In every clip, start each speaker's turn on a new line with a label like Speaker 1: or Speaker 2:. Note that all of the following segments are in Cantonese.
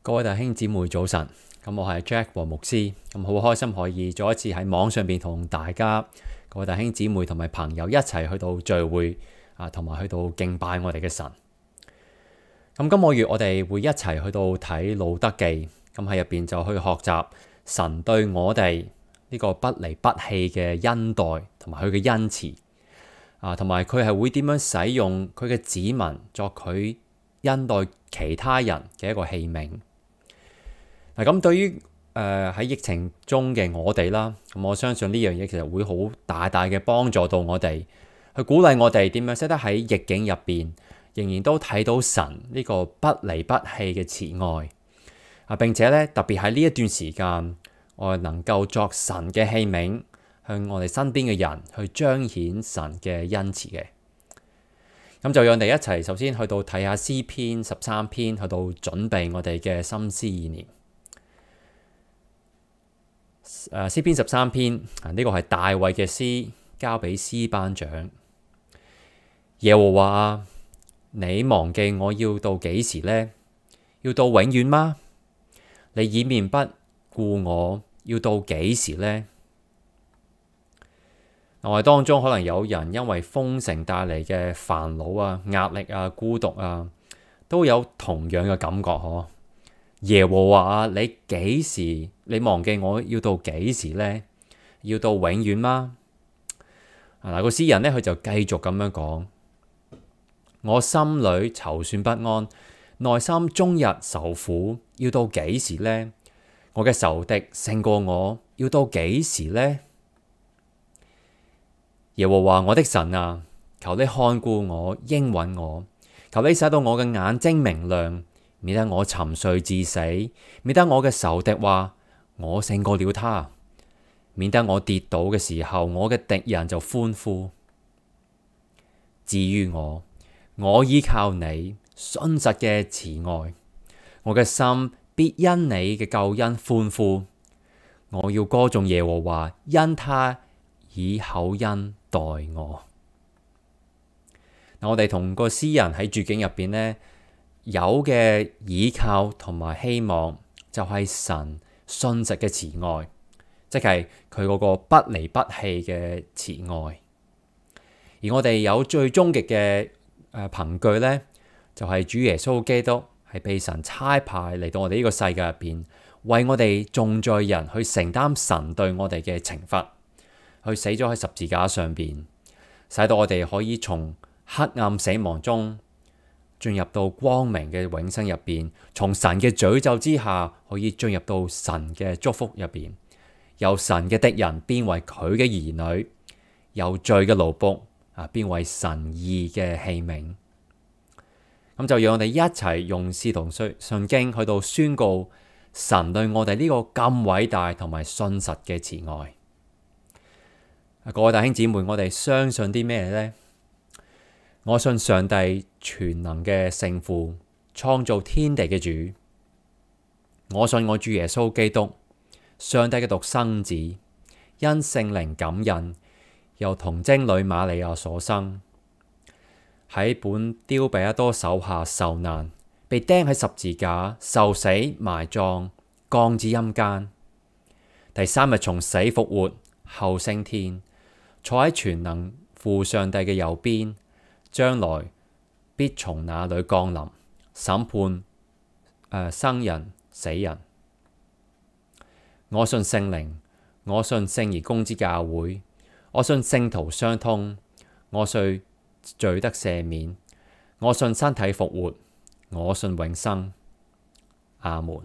Speaker 1: 各位弟兄姊妹早晨，我係 Jack 和牧師，好開心可以再一次喺網上邊同大家各位弟兄姊妹同埋朋友一齊去到聚會同埋去到敬拜我哋嘅神。今個月我哋會一齊去到睇路得記，喺入邊就去學習神對我哋呢個不離不棄嘅恩待同埋佢嘅恩慈同埋佢係會點樣使用佢嘅子民作佢恩待其他人嘅一個器皿。咁對於喺疫情中嘅我哋啦，我相信呢樣嘢其實會好大嘅幫助到我哋，去鼓勵我哋點樣識得喺逆境入邊，仍然都睇到神呢個不離不棄嘅慈愛並且咧特別喺呢一段時間，我哋能夠作神嘅器皿，向我哋身邊嘅人去彰顯神嘅恩慈嘅。咁就讓我哋一齊首先去到睇下詩篇13篇，去到準備我哋嘅心思意念。詩篇13篇呢個係大衛嘅詩，交俾詩班長。耶和華啊，你忘記我要到幾時呢？要到永遠嗎？你掩面不顧我要到幾時呢？我哋當中可能有人因為封城帶嚟嘅煩惱壓力孤獨都有同樣嘅感覺嗬。耶和華啊，你幾時？你忘記我要到幾時呢？要到永遠嗎？個詩人呢，佢就繼續咁樣講：我心裏籌算不安，內心終日受苦，要到幾時呢？我嘅仇敵勝過我，要到幾時呢？耶和華我的神啊，求你看顧我，應允我，求你使到我嘅眼睛明亮，免得我沉睡至死，免得我嘅仇敵話我勝過了他，免得我跌倒嘅時候，我嘅敵人就歡呼。至於我依靠你信實嘅慈愛，我嘅心必因你嘅救恩歡呼。我要歌頌耶和華，因他以厚恩待我。我哋同個詩人喺絕境入邊呢，有嘅倚靠同埋希望就係神信實嘅慈愛，即係佢嗰個不離不棄嘅慈愛。而我哋有最終極嘅憑據呢，就係主耶穌基督係被神差派嚟到我哋呢個世界入邊，為我哋重罪人去承擔神對我哋嘅懲罰，去死咗喺十字架上邊，使到我哋可以從黑暗死亡中進入到光明嘅永生入邊，從神嘅詛咒之下可以進入到神嘅祝福入邊，由神嘅敵人變為佢嘅兒女，由罪嘅奴僕變為神義嘅器皿。咁就讓我哋一齊用使徒信經去到宣告神對我哋呢個咁偉大同埋信實嘅慈愛。各位弟兄姊妹，我哋相信啲咩呢？我信上帝全能嘅聖父，創造天地嘅主。我信我主耶穌基督，上帝嘅獨生子，因聖靈感孕，由童貞女瑪利亞所生，喺本丟彼拉多手下受難，被釘喺十字架，受死埋葬，降至陰間。第3日從死復活，後升天，坐喺全能父上帝嘅右邊，將來必從那裏降臨，審判生人死人。我信聖靈，我信聖而公之教會，我信聖徒相通，我信罪得赦免，我信身體復活，我信永生。阿門。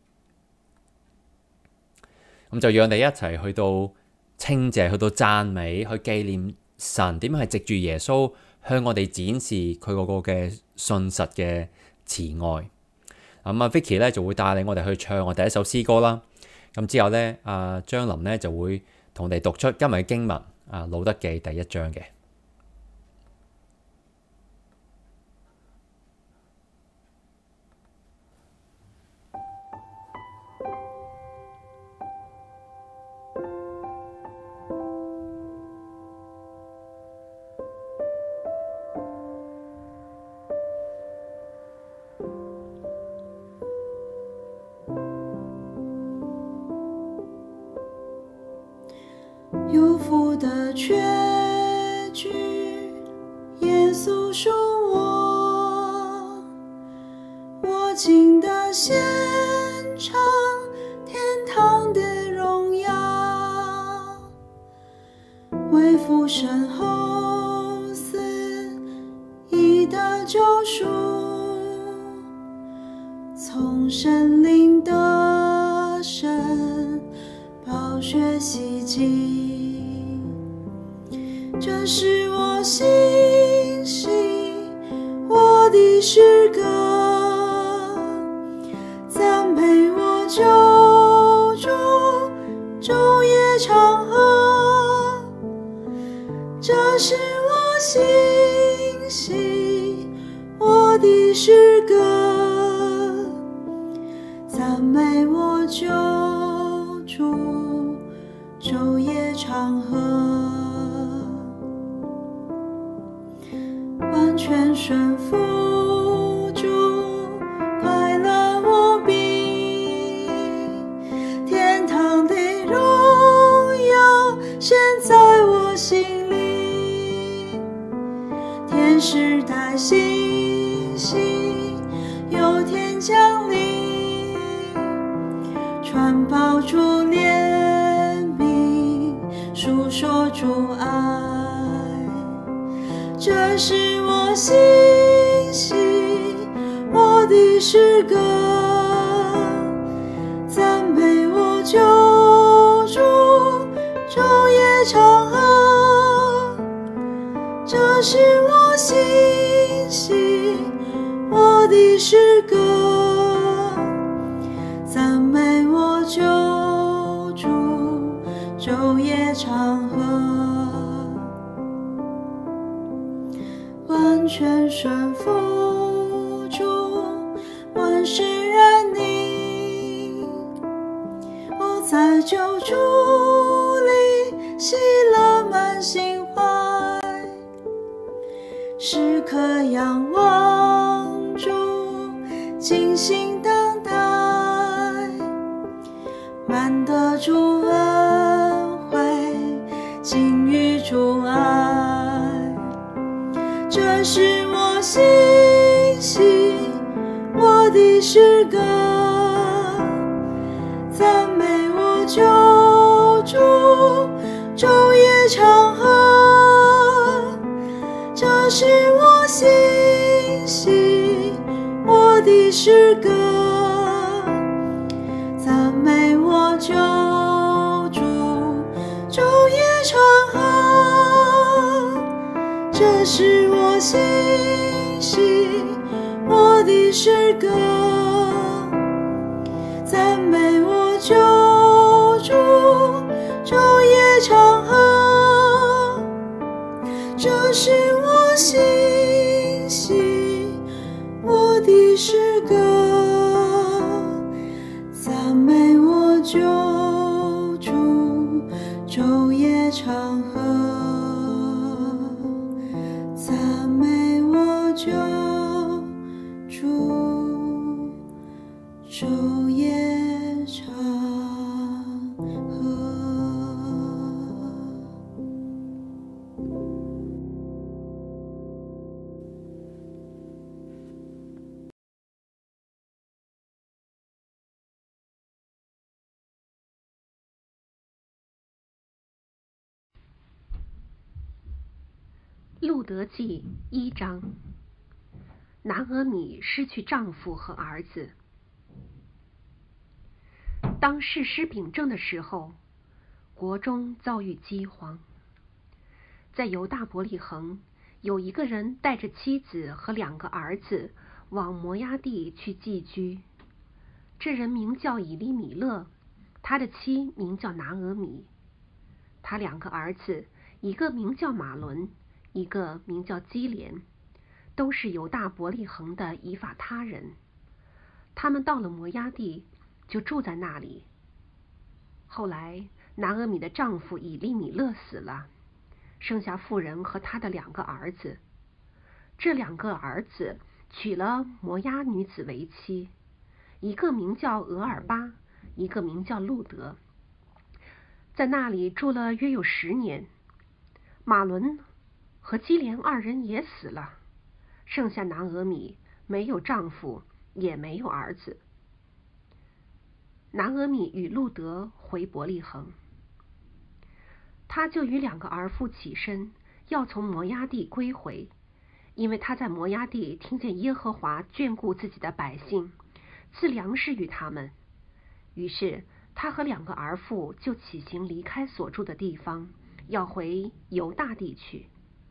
Speaker 1: 咁就讓我哋一齊去到稱謝，去到讚美，去紀念神點樣係藉住耶穌向我哋展示佢嗰個嘅信實嘅慈愛。Vicky 咧就會帶領我哋去唱我第一首詩歌啦。咁之後咧，張林咧就會同我哋讀出今日嘅經文路得記第1章嘅。
Speaker 2: 确据，耶稣属我进的献唱天堂的荣耀，为父身后死已得救赎，从神灵的神宝血洗净，这是我信息，我的诗歌，赞美我救主，昼夜长河。这是我信息，我的诗歌，赞美我救主，昼夜长河。完全顺服主，快乐无比，天堂的荣耀现在我心里，天使带信息由天降临，传报主怜悯，述说主爱。这是我信息，我的诗歌，赞美我救主，昼夜长河。这是我信息，我的诗歌，赞美我救主，昼夜长河。完全顺服主，万事认定，我在救主里喜乐满心怀，时刻仰望主，静心等待，满得主恩惠，经与主爱。这是我信息，我的诗歌，赞美我救主，昼夜长河。这是我信息，我的诗歌，赞美我救主，昼夜长河。这是我信息，我的诗歌，赞美我救主，昼夜长河。这是我信息，我的诗歌，赞美我救主，昼夜长河。赞美我救主，昼夜长河。
Speaker 3: 路得记1章。拿俄米失去丈夫和儿子。当士师秉政的时候，国中遭遇饥荒。在犹大伯利恒，有一个人带着妻子和2个儿子往摩押地去寄居。这人名叫以利米勒，他的妻名叫拿俄米。他2个儿子，一个名叫马伦，一个名叫基连，都是犹大伯利恒的以法他人。他们到了摩押地，就住在那里。后来拿俄米的丈夫以利米勒死了，剩下妇人和他的2个儿子。这2个儿子娶了摩押女子为妻，一个名叫俄尔巴，一个名叫路德。在那里住了约有10年。 马伦和基连二人也死了，剩下拿俄米没有丈夫，也没有儿子。拿俄米与路德回伯利恒，他就与2个儿妇起身，要从摩押地归回，因为他在摩押地听见耶和华眷顾自己的百姓，赐粮食与他们。于是他和2个儿妇就起行离开所住的地方，要回犹大地去。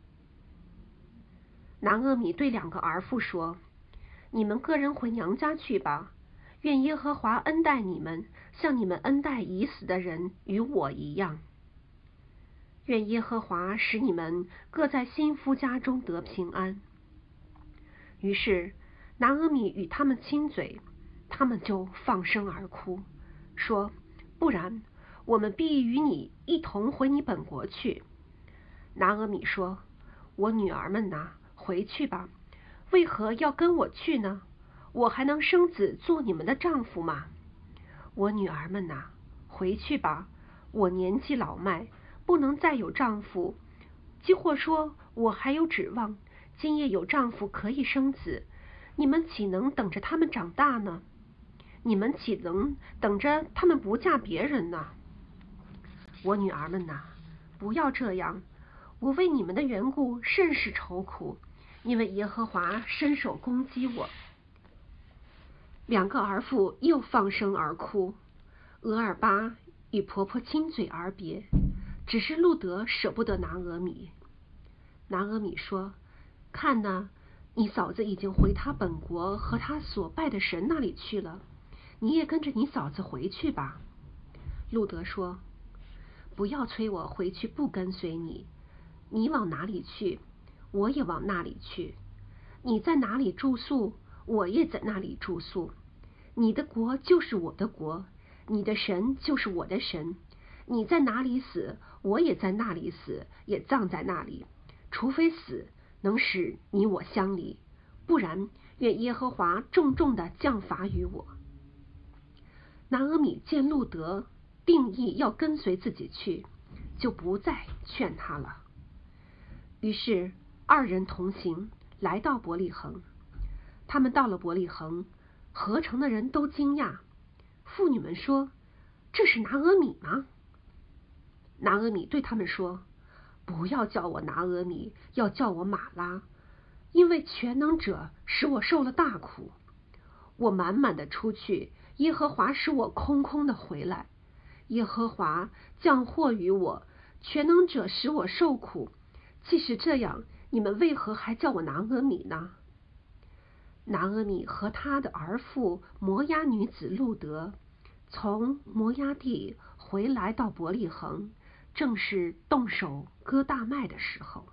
Speaker 3: 拿俄米对2个儿妇说：“你们个人回娘家去吧，愿耶和华恩待你们，像你们恩待已死的人与我一样。愿耶和华使你们各在新夫家中得平安。”于是拿俄米与他们亲嘴，他们就放声而哭，说：“不然，我们必与你一同回你本国去。”拿俄米说：“我女儿们哪，回去吧，为何要跟我去呢？我还能生子做你们的丈夫吗？我女儿们哪，回去吧，我年纪老迈，不能再有丈夫。即或说我还有指望，今夜有丈夫可以生子，你们岂能等着他们长大呢？你们岂能等着他们不嫁别人呢？我女儿们哪，不要这样，我为你们的缘故甚是愁苦，因为耶和华伸手攻击我。2个儿妇又放声而哭，俄尔巴与婆婆亲嘴而别，只是路德舍不得拿俄米。拿俄米说：“看哪，你嫂子已经回她本国和她所拜的神那里去了，你也跟着你嫂子回去吧。”路德说：“不要催我回去不跟随你，你往哪里去，我也往那里去。你在哪里住宿，我也在那里住宿。你的国就是我的国，你的神就是我的神。你在哪里死，我也在那里死，也葬在那里。除非死能使你我相离，不然愿耶和华重重的降罚于我。”拿俄米见路德定义要跟随自己去，就不再劝他了。于是2人同行，来到伯利恒。他们到了伯利恒，合城的人都惊讶。妇女们说：“这是拿俄米吗？”拿俄米对他们说：“不要叫我拿俄米，要叫我玛拉，因为全能者使我受了大苦。我满满的出去，耶和华使我空空的回来。耶和华降祸于我，全能者使我受苦。既是这样，你们为何还叫我拿俄米呢？”拿俄米和他的儿妇摩押女子路德从摩押地回来到伯利恒，正是动手割大麦的时候。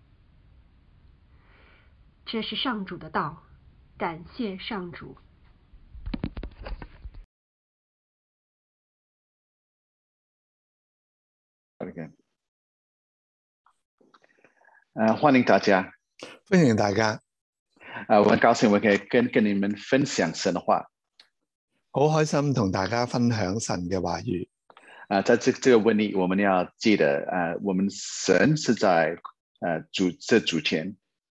Speaker 3: 这是上主的道，感谢上主。
Speaker 4: 欢迎大家，
Speaker 5: 歡迎大家，
Speaker 4: 我很高興我可以跟你們分享神的話。
Speaker 5: 好開心同大家分享神嘅話語。
Speaker 4: 在這個問題，我們要記得，我們神是在主前，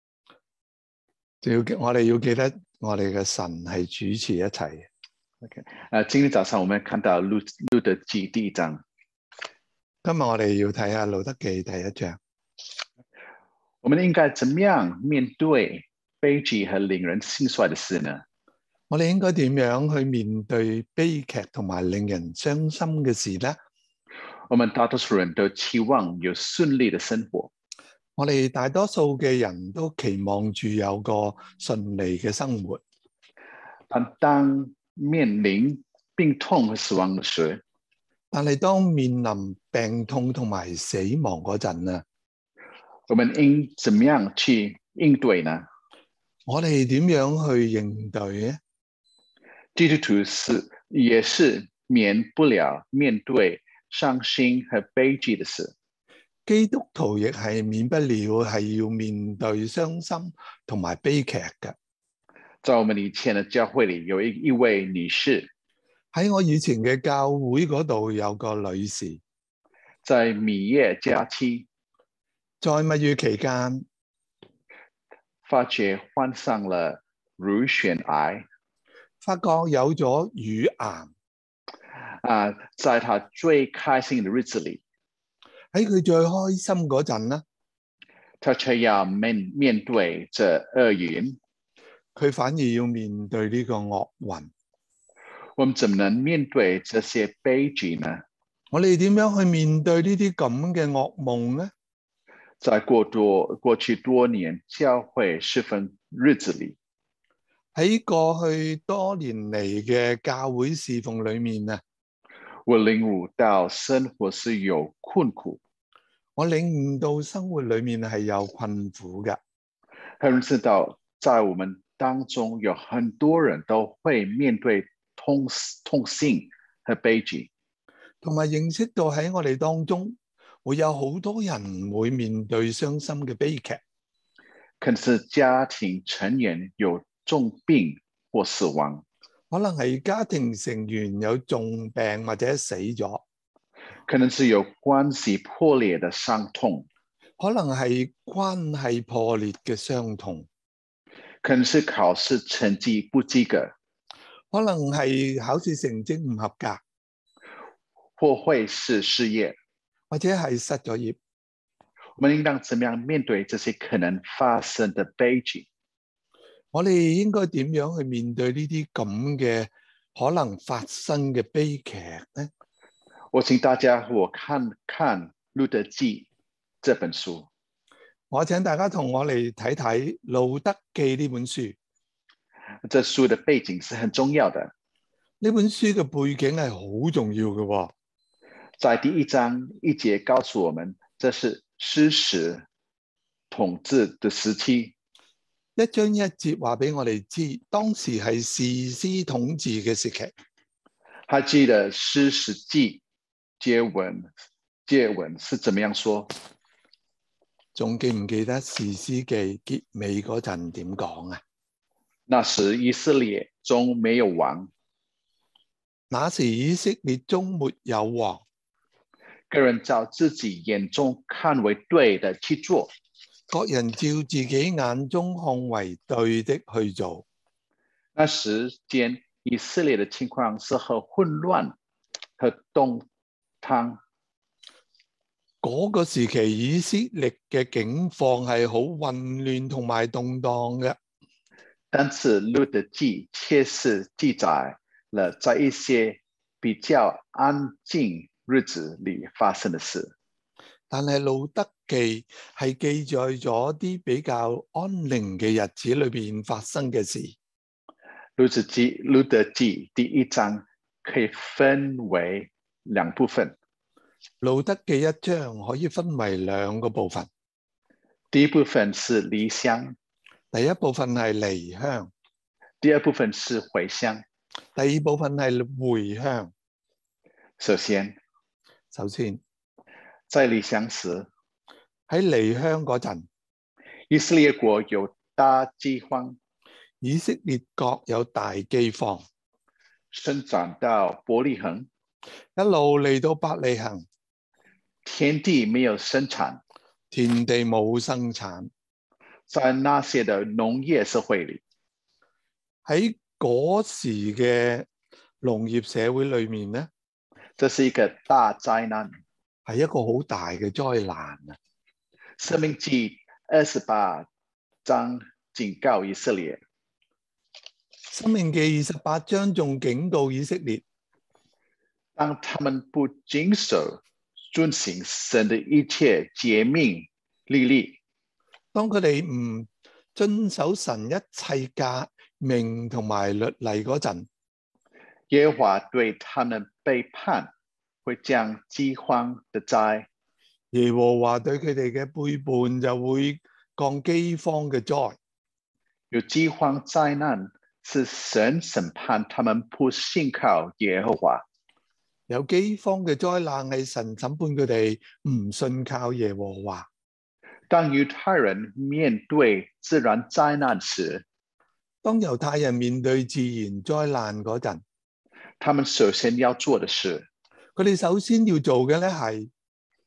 Speaker 5: 我哋要記得我哋嘅神係主持一切嘅。
Speaker 4: 今天早上我們看到路德記第1章。
Speaker 5: 今日我哋要睇下路德記第1章。
Speaker 4: 我們應該怎麼樣面對悲劇和令人心碎的事呢？
Speaker 5: 我哋應該點樣去面對悲劇同埋令人傷心嘅事呢？
Speaker 4: 我們大多數人都期望有順利的生活。
Speaker 5: 我哋大多數嘅人都期望住有個順利嘅生活。
Speaker 4: 但當面臨病痛和死亡的時，
Speaker 5: 但係當面臨病痛同埋死亡嗰陣啊，
Speaker 4: 我們應怎麼樣去應對呢？
Speaker 5: 我哋點樣去應對呢？
Speaker 4: 基督徒也是免不了面對傷心和悲劇的事。
Speaker 5: 基督徒亦係免不了係要面對傷心同埋悲劇嘅。
Speaker 4: 在我們以前的教會裏有一位女士，
Speaker 5: 喺我以前嘅教會嗰度有個女士，
Speaker 4: 在彌夜假期，
Speaker 5: 在蜜月期間，
Speaker 4: 发觉患上了乳腺癌
Speaker 5: 發覺有咗乳癌。
Speaker 4: 在他最开心的日子里，
Speaker 5: 喺佢最開心嗰陣咧，
Speaker 4: 他却要面对这厄运。
Speaker 5: 佢反而要面對呢個厄運。
Speaker 4: 我们怎么能面对这些悲剧呢？
Speaker 5: 我哋點樣去面對呢啲咁嘅噩夢呢？
Speaker 4: 在过去多年教会侍奉日子里，
Speaker 5: 喺過去多年嚟嘅教會侍奉裏面啊，
Speaker 4: 我领悟到生活是有困苦，
Speaker 5: 我領悟到生活裏面係有困苦嘅。
Speaker 4: 很知道在我们当中有很多人都會面對痛心和悲劇，
Speaker 5: 同埋認識到喺我哋當中會有好多人會面對傷心嘅悲劇，
Speaker 4: 可能是家庭成員有重病或死亡，
Speaker 5: 可能係家庭成員有重病或者死咗，
Speaker 4: 可能是有關係破裂的傷痛，
Speaker 5: 可能係關係破裂嘅傷痛，
Speaker 4: 可能是考試成績不及格，
Speaker 5: 可能係考試成績唔合格，
Speaker 4: 或會是失業。
Speaker 5: 或者係失咗業。
Speaker 4: 我們應當怎麼樣面對這些可能發生的悲劇？
Speaker 5: 我哋應該點樣去面對呢啲咁嘅可能發生嘅悲劇呢？
Speaker 4: 我請大家和我看看《路德記》這本書。
Speaker 5: 我請大家同我嚟睇睇《路德記》呢本書。
Speaker 4: 這書的背景是很重要的。
Speaker 5: 呢本書嘅背景係好重要嘅喎。
Speaker 4: 在第1章1節告訴我們，這是士師統治的時期。
Speaker 5: 1章1節話俾我哋知，當時係士師統治嘅時期。
Speaker 4: 還記得士師記結文是怎麼樣說？
Speaker 5: 仲記唔記得士師記結尾嗰陣點講啊？
Speaker 4: 那時以色列中沒有王。
Speaker 5: 那時以色列中沒有王。
Speaker 4: 個人照自己眼中看為對的去做，
Speaker 5: 各人照自己眼中看為對的去做。
Speaker 4: 那時間以色列的情況是很混亂和動盪。
Speaker 5: 嗰個時期以色列嘅境況係好混亂同埋動盪嘅。
Speaker 4: 但是路德記卻是記載了在一些比較安靜日子裏發生的事，
Speaker 5: 但係路德記係記載咗啲比較安寧嘅日子裏邊發生嘅事。
Speaker 4: 路德記第1章可以分為2部分。
Speaker 5: 路德記1章可以分為2個部分。
Speaker 4: 第一部分是離鄉，
Speaker 5: 第一部分係離鄉。
Speaker 4: 第二部分是回鄉，
Speaker 5: 第二部分係回鄉。首先，
Speaker 4: 在離鄉時，
Speaker 5: 喺離鄉嗰陣，
Speaker 4: 以色列國有大饑荒，
Speaker 5: 以色列國有大饑荒，
Speaker 4: 伸展到伯利恆，
Speaker 5: 一路嚟到伯利恆，
Speaker 4: 天地沒有生產，
Speaker 5: 田地冇生產。
Speaker 4: 在那些的農業社會裏，
Speaker 5: 喺嗰時嘅農業社會裏面咧，
Speaker 4: 這是一個大災難，
Speaker 5: 係一個好大嘅災難啊！
Speaker 4: 申命記28章警告以色列，
Speaker 5: 申命記28章仲警告以色列，
Speaker 4: 當他們不謹守遵行神的一切誡命律例，
Speaker 5: 當佢哋唔遵守神一切誡命同埋律例嗰陣，
Speaker 4: 耶和華對他們背叛，會降饑荒的災。
Speaker 5: 耶和華對佢哋嘅背叛就會降饑荒嘅災。
Speaker 4: 有饑荒災難是神審判他們不信靠耶和華。
Speaker 5: 有饑荒嘅災難係神審判佢哋唔信靠耶和華。
Speaker 4: 當猶太人面對自然災難時，
Speaker 5: 當猶太人面對自然災難嗰陣，
Speaker 4: 他們首先要做的事，
Speaker 5: 佢哋首先要做嘅咧係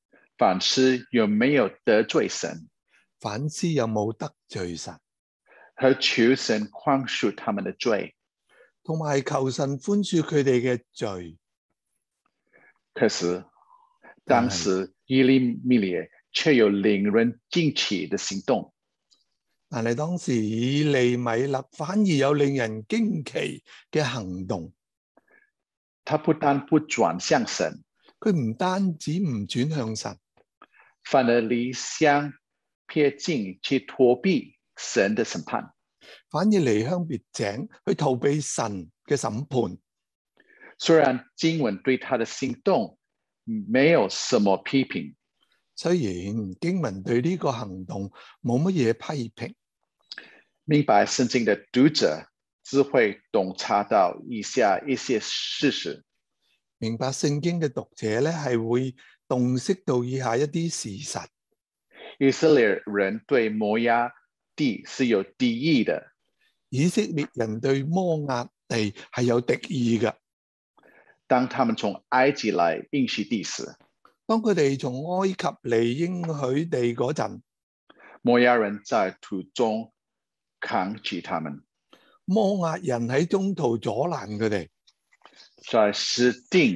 Speaker 4: 反思有沒有得罪神，
Speaker 5: 反思有冇得罪神，
Speaker 4: 和求神寬恕他們的罪。
Speaker 5: 同埋求神寬恕佢哋嘅罪。
Speaker 4: 可是當時以利米勒卻有令人驚奇的行動。
Speaker 5: 但係當時以利米勒反而有令人驚奇嘅行動。
Speaker 4: 他不但不轉向神，
Speaker 5: 佢唔單止唔轉向神，
Speaker 4: 反而離鄉撇境去逃避神的審判。
Speaker 5: 反而離鄉別井去逃避神嘅審判。
Speaker 4: 雖然經文對他的行動沒有什麼批評，
Speaker 5: 雖然經文對呢個行動冇乜嘢批評，
Speaker 4: 明白聖經的讀者只會洞察到以下一些事實。
Speaker 5: 明白聖經嘅讀者咧係會洞悉到以下一啲事實。
Speaker 4: 以色列人對摩押地是有敵意的，
Speaker 5: 以色列人對摩押地係有敵意嘅。
Speaker 4: 當他們從埃及來應許地時，
Speaker 5: 當佢哋從埃及嚟應許地嗰陣，
Speaker 4: 摩押人在途中抗拒他們。
Speaker 5: 摩押人喺中途阻攔佢哋，
Speaker 4: 在指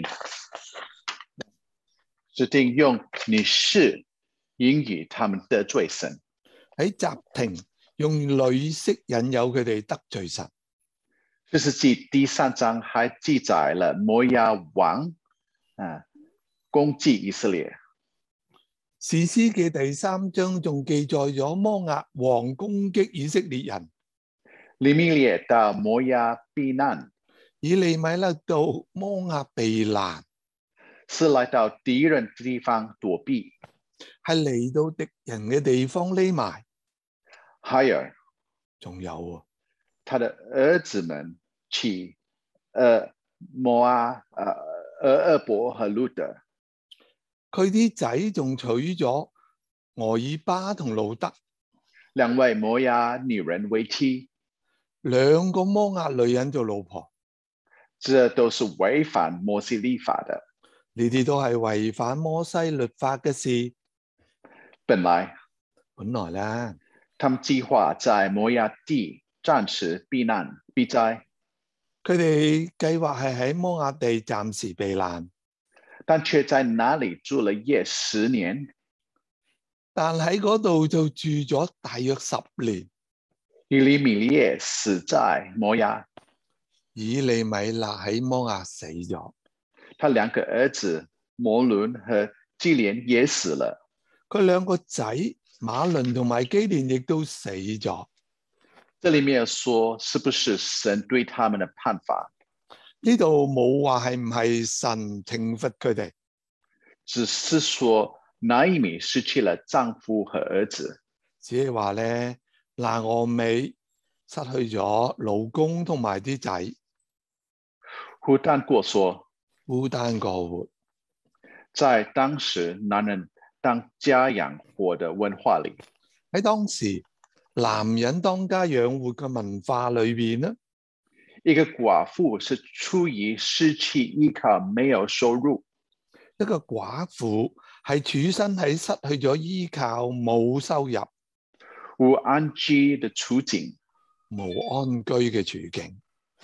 Speaker 4: 定用女式引誘他們得罪神。
Speaker 5: 喺集庭用女式引誘佢哋得罪神。
Speaker 4: 士師記第3章還記載了摩押王攻擊以色列。
Speaker 5: 士師記第3章仲記載咗摩押王攻擊以色列人。
Speaker 4: 以利米勒到摩押避難，
Speaker 5: 以利米勒到摩押避難，
Speaker 4: 是來到敵人的地方躲避，
Speaker 5: 係嚟到敵人嘅地方匿埋。
Speaker 4: 還有，
Speaker 5: 仲有
Speaker 4: 他的兒子們去摩押、俄伯和路德，
Speaker 5: 佢啲仔仲娶咗俄爾巴同路德
Speaker 4: 兩位摩押女人為妻。
Speaker 5: 兩個摩押女人做老婆，
Speaker 4: 這都是違反摩西律法的。
Speaker 5: 呢啲都係違反摩西律法嘅事。
Speaker 4: 本來
Speaker 5: 咧，
Speaker 4: 他們計劃在摩押地暫時避難避災，
Speaker 5: 佢哋計劃係喺摩押地暫時避難，
Speaker 4: 但卻在那裡住了約10年。
Speaker 5: 但喺嗰度就住咗大約10年。
Speaker 4: 以利米勒死在摩押，
Speaker 5: 以利米勒喺摩押死咗，
Speaker 4: 他兩個兒子摩倫和基連也死了。
Speaker 5: 佢兩個仔馬倫同埋基連亦都死咗。
Speaker 4: 這裡沒有說是不是神對他們的判罰，
Speaker 5: 呢度冇話係唔係神懲罰佢哋，
Speaker 4: 只是說拿俄米失去了丈夫和兒子，
Speaker 5: 只係話咧拿俄米失去咗老公同埋啲仔，
Speaker 4: 孤單過活。
Speaker 5: 孤單過活。
Speaker 4: 在當時男人當家養活的文化裡，
Speaker 5: 喺當時男人當家養活嘅文化裏邊咧，
Speaker 4: 一個寡婦是出於失去依靠，沒有收入。
Speaker 5: 一個寡婦係處身喺失去咗依靠、冇收入、
Speaker 4: 無安居的處境，
Speaker 5: 無安居嘅處境。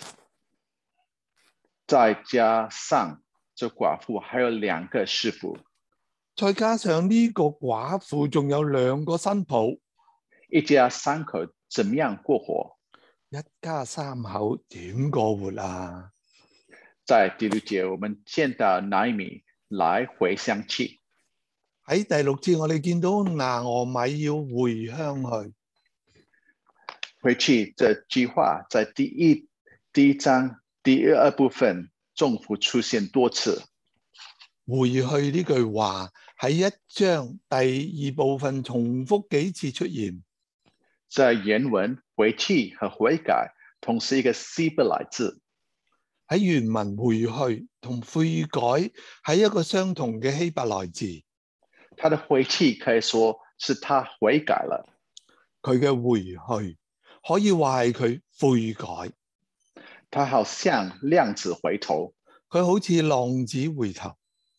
Speaker 4: 再加上這寡婦還有2個媳婦，
Speaker 5: 再加上呢個寡婦仲有2個新抱，
Speaker 4: 一家3口怎麼樣過活？
Speaker 5: 一家3口點過活啊？
Speaker 4: 在第6節，我們見到拿俄米來回鄉去。
Speaker 5: 喺第6節，我哋見到拿俄米要回鄉去。
Speaker 4: 回去這句話在第一章第2部分重複出現多次。
Speaker 5: 回去呢句話喺1章第2部分重複幾次出現。
Speaker 4: 在原文回去和悔改同是一個希伯來字。
Speaker 5: 喺原文回去同悔改係一個相同嘅希伯來字。
Speaker 4: 他的回去可以說是他悔改了。
Speaker 5: 佢嘅回去可以話係佢悔改。
Speaker 4: 他好像浪子回頭。
Speaker 5: 佢好似浪子回頭。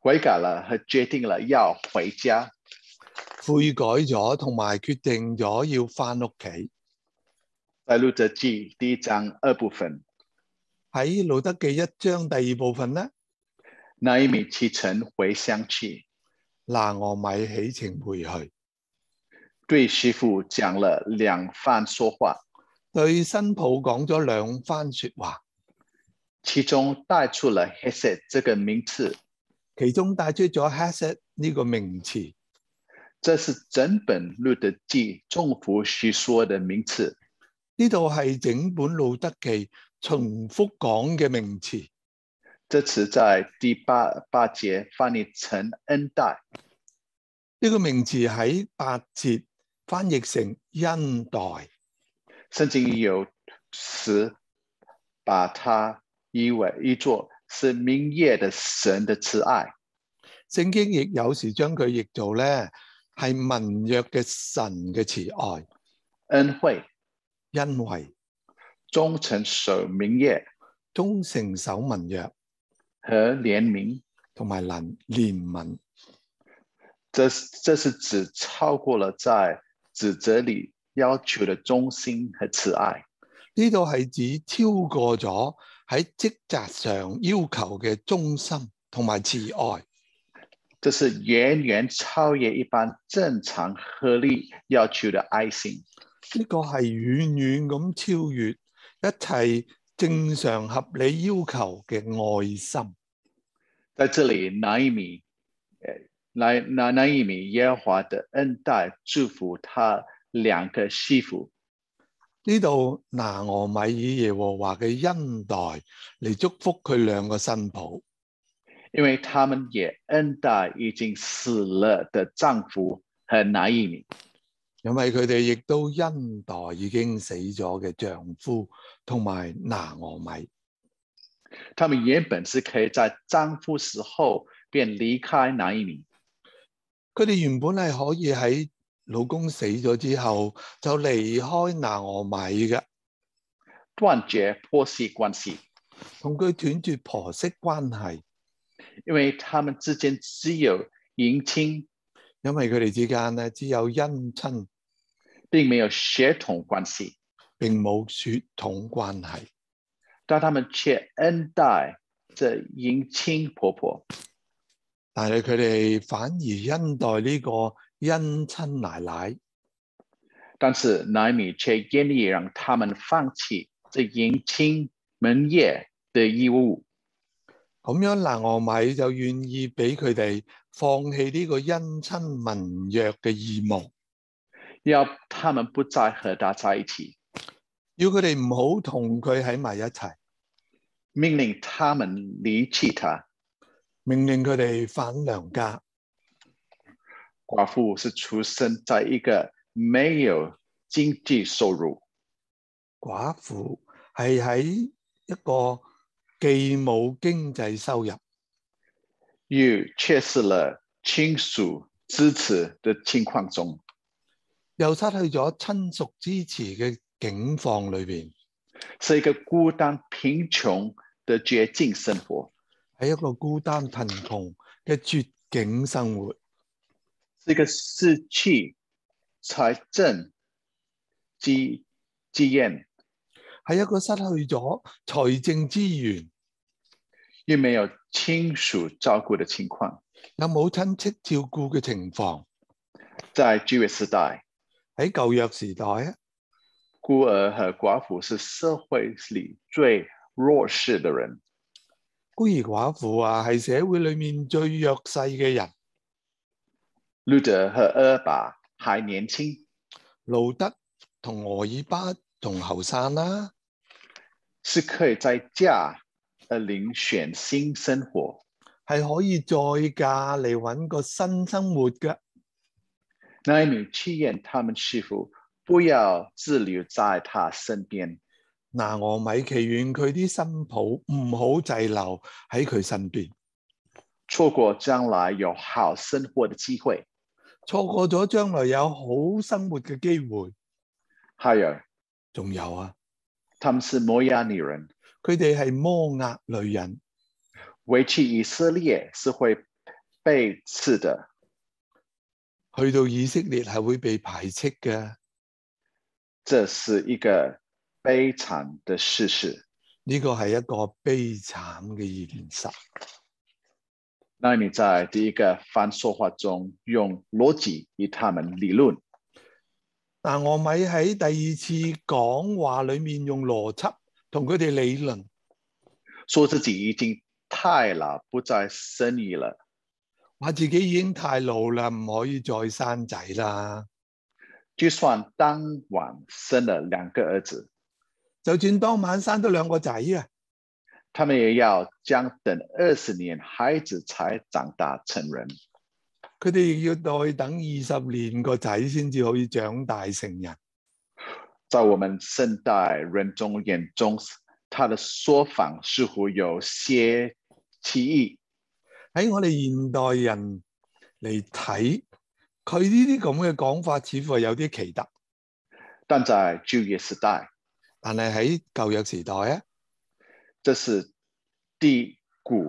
Speaker 4: 悔改了和決定了要回家。
Speaker 5: 悔改咗同埋決定咗要返屋企。
Speaker 4: 在路德記第1章2部分，
Speaker 5: 喺路德記1章第2部分呢，
Speaker 4: 拿俄米啟程回鄉去，
Speaker 5: 拿俄米起程回去，
Speaker 4: 對媳婦講了2番說話，
Speaker 5: 對新抱講咗2番說話，
Speaker 4: 其中帶出了 Hesed 這個名詞，
Speaker 5: 其中帶出咗 Hesed 呢個名詞。
Speaker 4: 這是整本路德記重複敘說的名詞。
Speaker 5: 呢度係整本路德記重複講嘅名詞。
Speaker 4: 這詞在第八節翻譯成恩待。
Speaker 5: 呢個名詞喺8節翻譯成恩待。
Speaker 4: 聖經有時把它譯作是明夜的神的慈愛。
Speaker 5: 聖經亦有時將佢譯做咧係盟約嘅神嘅慈愛。
Speaker 4: 恩惠。
Speaker 5: 恩惠。
Speaker 4: 忠誠守明約。
Speaker 5: 忠誠守盟約。
Speaker 4: 和憐憫。
Speaker 5: 同埋憐憫。
Speaker 4: 這是指超過了在指責裏要求的忠心和慈愛。
Speaker 5: 呢度係指超過咗喺職責上要求嘅忠心同埋慈愛。
Speaker 4: 這是遠遠超越一般正常合理要求的愛心。
Speaker 5: 呢個係遠遠咁超越一切正常合理要求嘅愛心。
Speaker 4: 在這裏，拿俄米耶和華的恩待祝福他2個媳婦。
Speaker 5: 呢度拿俄米以耶和華嘅恩待嚟祝福佢2個新抱，
Speaker 4: 因為他們也恩待已經死了的丈夫和拿俄米。
Speaker 5: 因為佢哋亦都恩待已經死咗嘅丈夫同埋拿俄米。
Speaker 4: 他們原本是可以在丈夫死後便離開拿俄米。
Speaker 5: 佢哋原本係可以喺老公死咗之後就離開拿俄米嘅，
Speaker 4: 斷絕婆媳關係，
Speaker 5: 同佢斷絕婆媳關係。
Speaker 4: 因為他們之間只有姻親，
Speaker 5: 因為佢哋之間咧只有姻親，
Speaker 4: 並沒有血統關係，
Speaker 5: 並冇血統關係。
Speaker 4: 但他們卻恩待這姻親婆婆。
Speaker 5: 但係佢哋反而恩待呢個姻親奶奶。
Speaker 4: 但是拿俄米卻願意讓他們放棄這姻親盟約的義務。
Speaker 5: 咁樣拿俄米就願意俾佢哋放棄呢個姻親盟約嘅義務，
Speaker 4: 要他們不再和他在一起，
Speaker 5: 要佢哋唔好同佢喺埋一齊，
Speaker 4: 命令他們離棄他，
Speaker 5: 命令佢哋返娘家。
Speaker 4: 寡婦是出生在一個沒有經濟收入，
Speaker 5: 寡婦係喺一個既冇經濟收入，
Speaker 4: 又缺失了親屬支持的情況中，
Speaker 5: 又失去咗親屬支持嘅境況裏邊，
Speaker 4: 是一個孤單貧窮的絕境生活，
Speaker 5: 喺一個孤單貧窮嘅絕境生活，
Speaker 4: 是一個失去財政資源，
Speaker 5: 係一個失去咗財政資源，
Speaker 4: 又沒有親屬照顧的情況，
Speaker 5: 有冇親戚照顧嘅情況。
Speaker 4: 在舊約時代，
Speaker 5: 喺舊約時代啊，
Speaker 4: 孤兒和寡婦是社會裏最弱勢的人。
Speaker 5: 孤兒寡婦啊，係社會裏面最弱勢嘅人。
Speaker 4: 路德和俄爾巴還年輕，
Speaker 5: 路德同俄爾巴仲後生啦，
Speaker 4: 是可以再嫁而另選新生活，
Speaker 5: 係可以再嫁嚟搵個新生活嘅。
Speaker 4: 拿俄米祈願他們媳婦不要滯留在他身邊。
Speaker 5: 拿俄米祈願佢啲新抱唔好滯留喺佢身邊，
Speaker 4: 錯過將來有好生活的機會，
Speaker 5: 錯過咗將來有好生活嘅機會。
Speaker 4: 還有，
Speaker 5: 仲有啊，
Speaker 4: 他們是摩押女人，
Speaker 5: 佢哋係摩押女人，
Speaker 4: 委屈以色列是會背刺的，
Speaker 5: 去到以色列係會被排斥嘅。
Speaker 4: 这是一个悲惨的事实。
Speaker 5: 呢個係一個悲慘嘅現實。
Speaker 4: 那你在第一个番说话中用逻辑与他们理论，
Speaker 5: 但俄米喺第二次講話裏面用邏輯同佢哋理論，
Speaker 4: 说自己已经太老，不再生育了，
Speaker 5: 話自己已經太老啦，唔可以再生仔啦。
Speaker 4: 就算当晚生了2个儿子，
Speaker 5: 就算當晚生咗2個仔啊，
Speaker 4: 他们也要将等20年，孩子才长大成人。
Speaker 5: 佢哋亦要再等20年個仔先至可以長大成人。
Speaker 4: 在我们现代人眼中，他的说法似乎有些歧义。
Speaker 5: 喺我哋現代人嚟睇，佢呢啲咁嘅講法似乎係有啲奇特。
Speaker 4: 但在旧约时代，
Speaker 5: 但係喺舊約時代啊，
Speaker 4: 这是地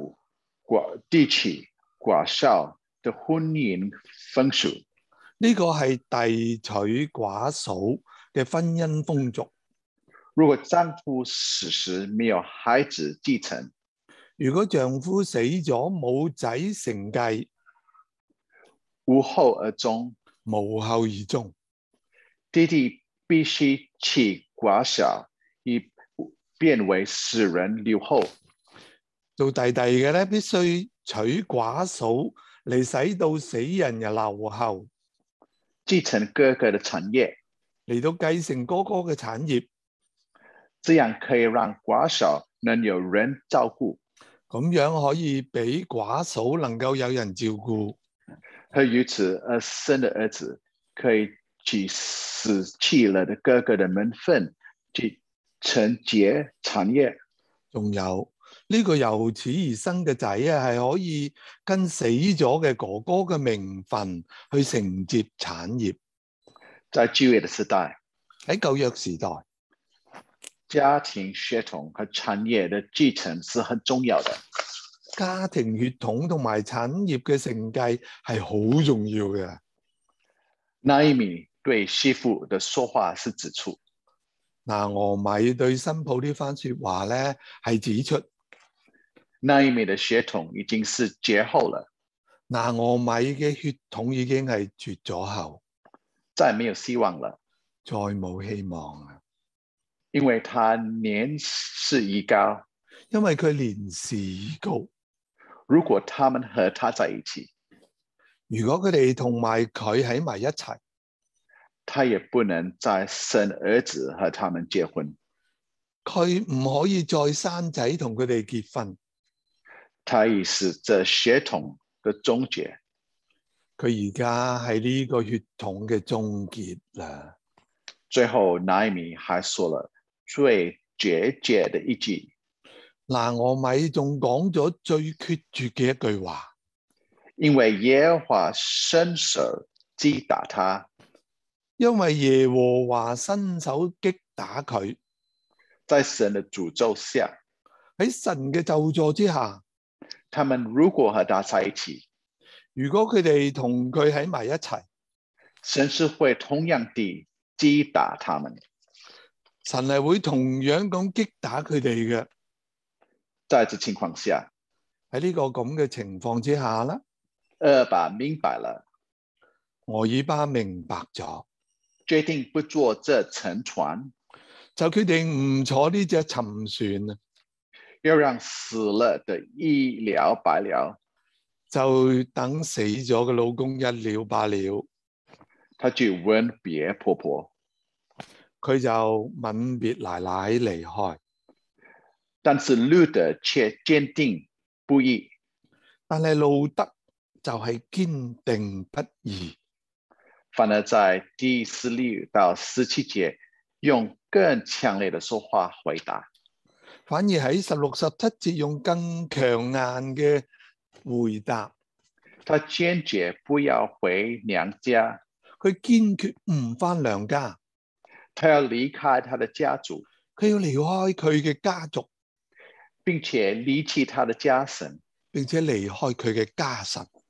Speaker 4: 娶寡少的婚姻风俗。
Speaker 5: 呢個係弟娶寡嫂嘅婚姻風俗。
Speaker 4: 如果丈夫死時沒有孩子繼承，
Speaker 5: 如果丈夫死咗冇仔承繼，
Speaker 4: 無後而終，
Speaker 5: 無後而終，
Speaker 4: 弟弟必須娶寡小，以便為死人留後。
Speaker 5: 做弟弟嘅咧，必須娶寡嫂嚟使到死人又留後，
Speaker 4: 繼承哥哥的產業，
Speaker 5: 嚟到繼承哥哥嘅產業，
Speaker 4: 這樣可以讓寡小能有人照顧，
Speaker 5: 咁樣可以俾寡嫂能夠有人照顧。
Speaker 4: 和於此而生的兒子可以取死去了的哥哥的門分，去承接產業。
Speaker 5: 仲有呢個由此而生嘅仔啊，係可以跟死咗嘅哥哥嘅名分去承接產業。
Speaker 4: 在舊約的時代，
Speaker 5: 喺舊約時代，
Speaker 4: 家庭血統和產業的繼承是很重要的。
Speaker 5: 家庭血統同埋產業嘅承繼係好重要嘅。
Speaker 4: 拿俄米對媳婦的說話是指出，
Speaker 5: 拿俄米對新抱呢番說話咧，係指出
Speaker 4: 拿俄米的血統已經是絕後了，
Speaker 5: 拿俄米嘅血統已經係絕咗後，
Speaker 4: 再沒有希望了，
Speaker 5: 再冇希望啦。
Speaker 4: 因為他年事已高，
Speaker 5: 因為佢年事已高。
Speaker 4: 如果他們和他在一起，
Speaker 5: 如果佢哋同埋佢喺埋一齊，
Speaker 4: 他也不能再生兒子和他們結婚，
Speaker 5: 佢唔可以再生仔同佢哋結婚。
Speaker 4: 他已是這血統的終結。
Speaker 5: 佢而家係呢個血統嘅終結啦。
Speaker 4: 最後，拿俄米還說了最決絕的一句。
Speaker 5: 拿俄米仲講咗最決絕嘅一句話，
Speaker 4: 因為耶和華伸手擊打他，
Speaker 5: 因為耶和華伸手擊打佢，
Speaker 4: 在神的詛咒下，
Speaker 5: 喺神嘅咒詛之下，
Speaker 4: 他們如果和他在一起，
Speaker 5: 如果佢哋同佢喺埋一齊，
Speaker 4: 神是會同樣地擊打他們。
Speaker 5: 神係會同樣咁擊打佢哋嘅。
Speaker 4: 在這情況下，
Speaker 5: 喺呢個咁嘅情況之下啦，
Speaker 4: 俄巴明白了，
Speaker 5: 俄珥巴明白咗，
Speaker 4: 決定不坐這沉船，
Speaker 5: 就決定唔坐呢隻沉船啊，
Speaker 4: 要讓死了的一了百了，
Speaker 5: 就等死咗嘅老公一了百了。
Speaker 4: 他就吻別婆婆，
Speaker 5: 佢就吻別奶奶離開。
Speaker 4: 但是路德卻堅定不移，
Speaker 5: 但係路德就係堅定不移，
Speaker 4: 反而在第16到17節用更強烈的說話回答。
Speaker 5: 反而喺16、17節用更強硬嘅回答。
Speaker 4: 他堅決不要回娘家，
Speaker 5: 佢堅決唔返娘家，
Speaker 4: 他要離開他的家族，
Speaker 5: 佢要離開佢嘅家族，
Speaker 4: 並且離棄他的家神，
Speaker 5: 並且離開佢嘅家神。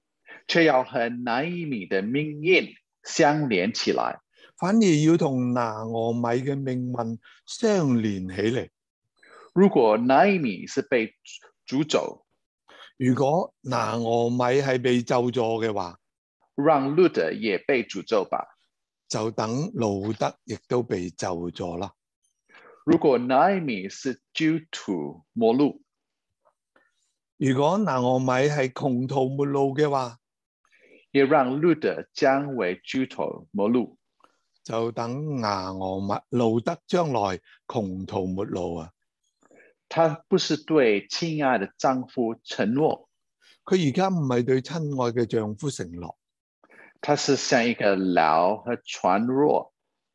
Speaker 4: 卻要和拿俄米的命運相連起來，
Speaker 5: 反而要同拿俄米嘅命運相連起嚟。
Speaker 4: 如果拿俄米是被詛咒，
Speaker 5: 如果拿俄米係被咒詛嘅話，
Speaker 4: 讓路德也被詛咒吧。
Speaker 5: 就等路德亦都被咒詛啦。
Speaker 4: 如果拿俄米是窮途末路，
Speaker 5: 如果拿俄米係窮途末路嘅話，
Speaker 4: 也讓路德將為窮途末路，
Speaker 5: 就等路德將來窮途末路啊！
Speaker 4: 他不是對親愛的丈夫承諾，
Speaker 5: 佢而家唔係對親愛嘅丈夫承諾，
Speaker 4: 他是向一個老和孱弱、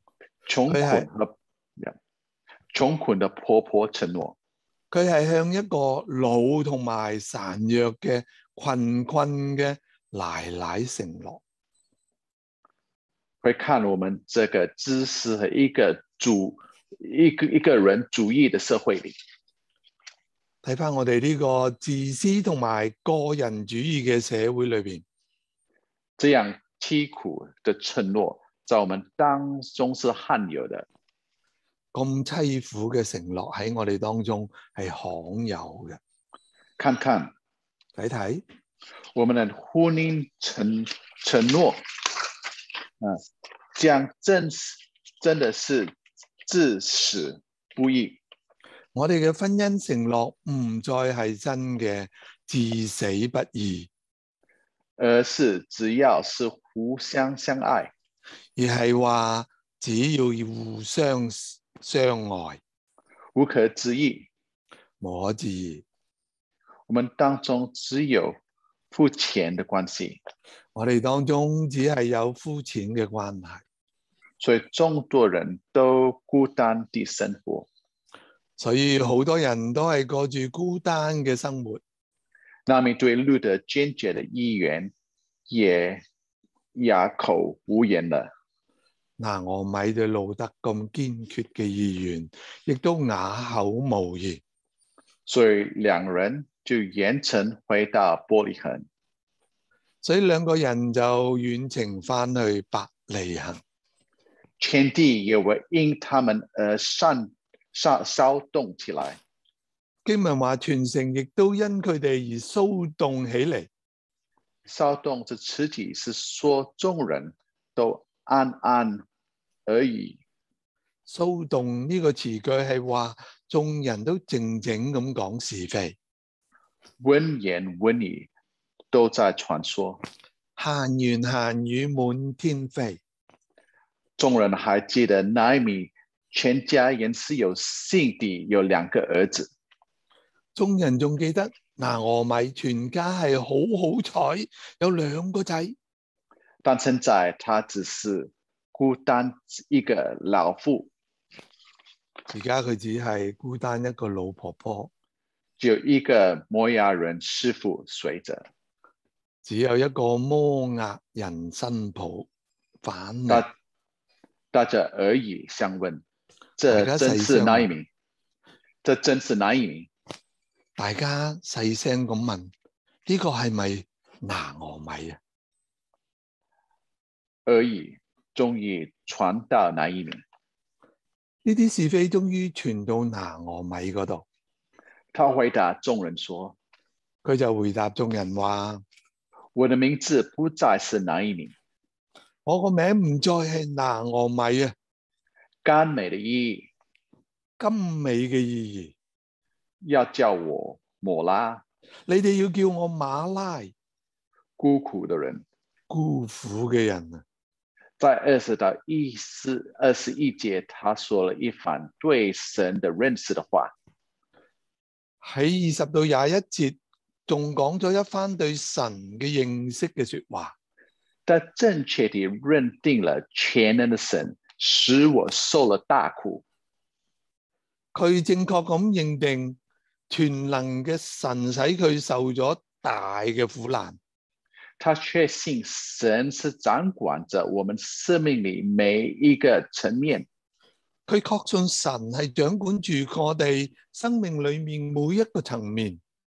Speaker 4: 窮困的婆婆承諾。
Speaker 5: 佢係向一個老同埋孱弱嘅困嘅奶奶承諾。
Speaker 4: 會看我們這個自私和一個人主義的社會裏，
Speaker 5: 睇返我哋呢個自私同埋個人主義嘅社會裏邊，
Speaker 4: 這樣淒苦的承諾在我們當中是罕有的。
Speaker 5: 咁淒苦嘅承諾喺我哋當中係罕有嘅。
Speaker 4: 看看，
Speaker 5: 睇，
Speaker 4: 我們的婚姻承諾，將真的是至死不渝。
Speaker 5: 我哋嘅婚姻承諾唔再係真嘅至死不渝，
Speaker 4: 而是只要是互相相愛，
Speaker 5: 而係話只要互相相愛，
Speaker 4: 無可置疑，
Speaker 5: 無可置疑。
Speaker 4: 我們當中只有膚淺的關係，
Speaker 5: 我哋當中只係有膚淺嘅關係，
Speaker 4: 所以眾多人都孤單地生活。
Speaker 5: 所以好多人都係過住孤單嘅生活。
Speaker 4: 拿俄米對路德堅決的意願也啞口無言了。
Speaker 5: 拿俄米對路德咁堅決嘅意願，亦都啞口無言。
Speaker 4: 所以兩人就遠程回到伯利恆。
Speaker 5: 所以兩個人就遠程返去伯利恆。
Speaker 4: 全地也會因他們而騷動起來。
Speaker 5: 經文話全城亦都因佢哋而騷動起嚟。
Speaker 4: 騷動這詞體是說眾人都安安而已。
Speaker 5: 騷動呢個詞句係話眾人都靜靜咁講是非，
Speaker 4: 溫言溫語都在傳說，
Speaker 5: 閒言閒語滿天飛。
Speaker 4: 眾人還記得拿俄米全家人是有姓的，有2個兒子。
Speaker 5: 眾人仲記得拿俄米全家係好好彩，有2個仔。
Speaker 4: 但現在他只是孤單一個老婦，
Speaker 5: 而家佢只係孤單一個老婆婆，
Speaker 4: 只有一個摩押人師傅隨着，
Speaker 5: 只有一個摩押人新抱返嚟。
Speaker 4: 大家耳語相問，這真是拿俄米？這真是拿俄米？
Speaker 5: 大家細聲咁問，呢個係咪拿俄米啊？
Speaker 4: 耳語終於傳到拿俄米，
Speaker 5: 呢啲是非終於傳到拿俄米嗰度。
Speaker 4: 他回答眾人說：
Speaker 5: 佢就回答眾人話：
Speaker 4: 我的名字不再是拿俄米，
Speaker 5: 我個名唔再係拿俄米啊。
Speaker 4: 甘美的意義，
Speaker 5: 甘美嘅意義，
Speaker 4: 要叫我抹拉，
Speaker 5: 你哋要叫我馬拉，
Speaker 4: 孤苦的人，
Speaker 5: 孤苦嘅人啊。
Speaker 4: 在20到21節，他說了一番對神的認識的話。
Speaker 5: 喺20到21節，仲講咗一番對神嘅認識嘅說話。
Speaker 4: 他正確地認定了全能的神使我受了大苦。
Speaker 5: 佢正確咁認定全能嘅神使佢受咗大嘅苦難。
Speaker 4: 他確信神是掌管着我們生命裏每一個層面。
Speaker 5: 佢確信神係掌管住我哋生命裏面每一個層面。